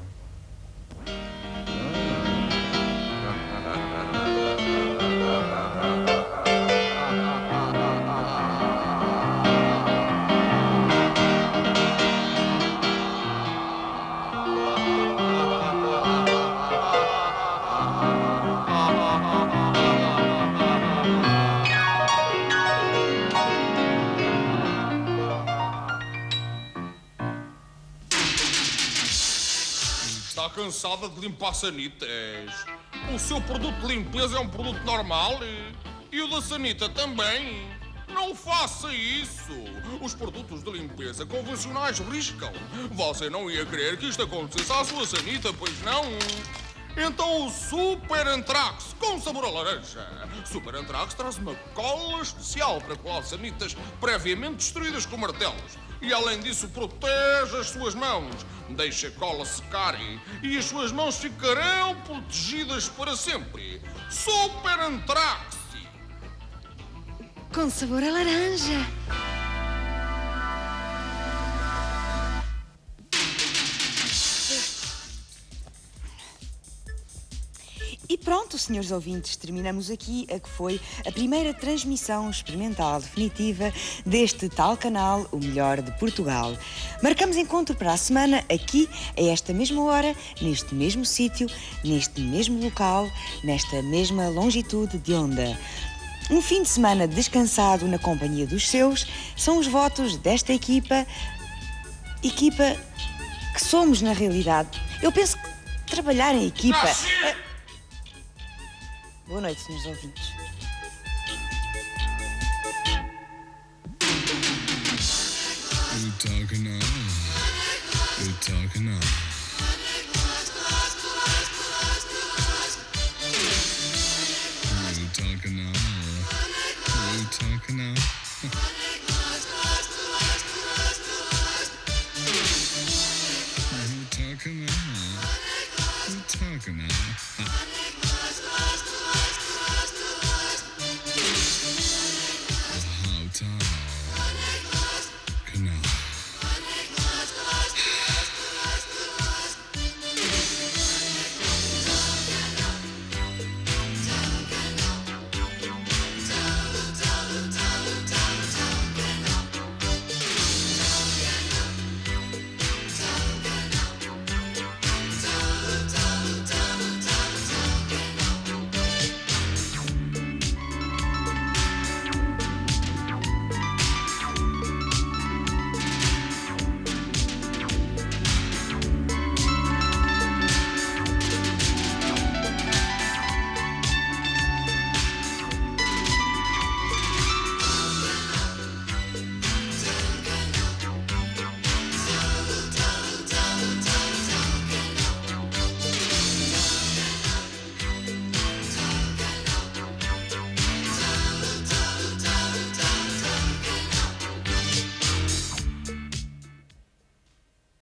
Está cansada de limpar sanitas. O seu produto de limpeza é um produto normal e, e o da sanita também. Não faça isso. Os produtos de limpeza convencionais riscam. Você não ia querer que isto acontecesse à sua sanita, pois não? Então o Super Antrax com sabor a laranja. Super Antrax traz uma cola especial para colar sanitas previamente destruídas com martelos. E além disso protege as suas mãos. Deixa a cola secar e, e as suas mãos ficarão protegidas para sempre. Super Antrax. Com sabor a laranja. E pronto, senhores ouvintes, terminamos aqui a que foi a primeira transmissão experimental definitiva deste tal canal, o melhor de Portugal. Marcamos encontro para a semana aqui, a esta mesma hora, neste mesmo sítio, neste mesmo local, nesta mesma longitude de onda. Um fim de semana descansado na companhia dos seus são os votos desta equipa, equipa que somos na realidade. Eu penso que trabalhar em equipa... é... Boa noite, senhores ouvintes. We're talking now. We're talking now.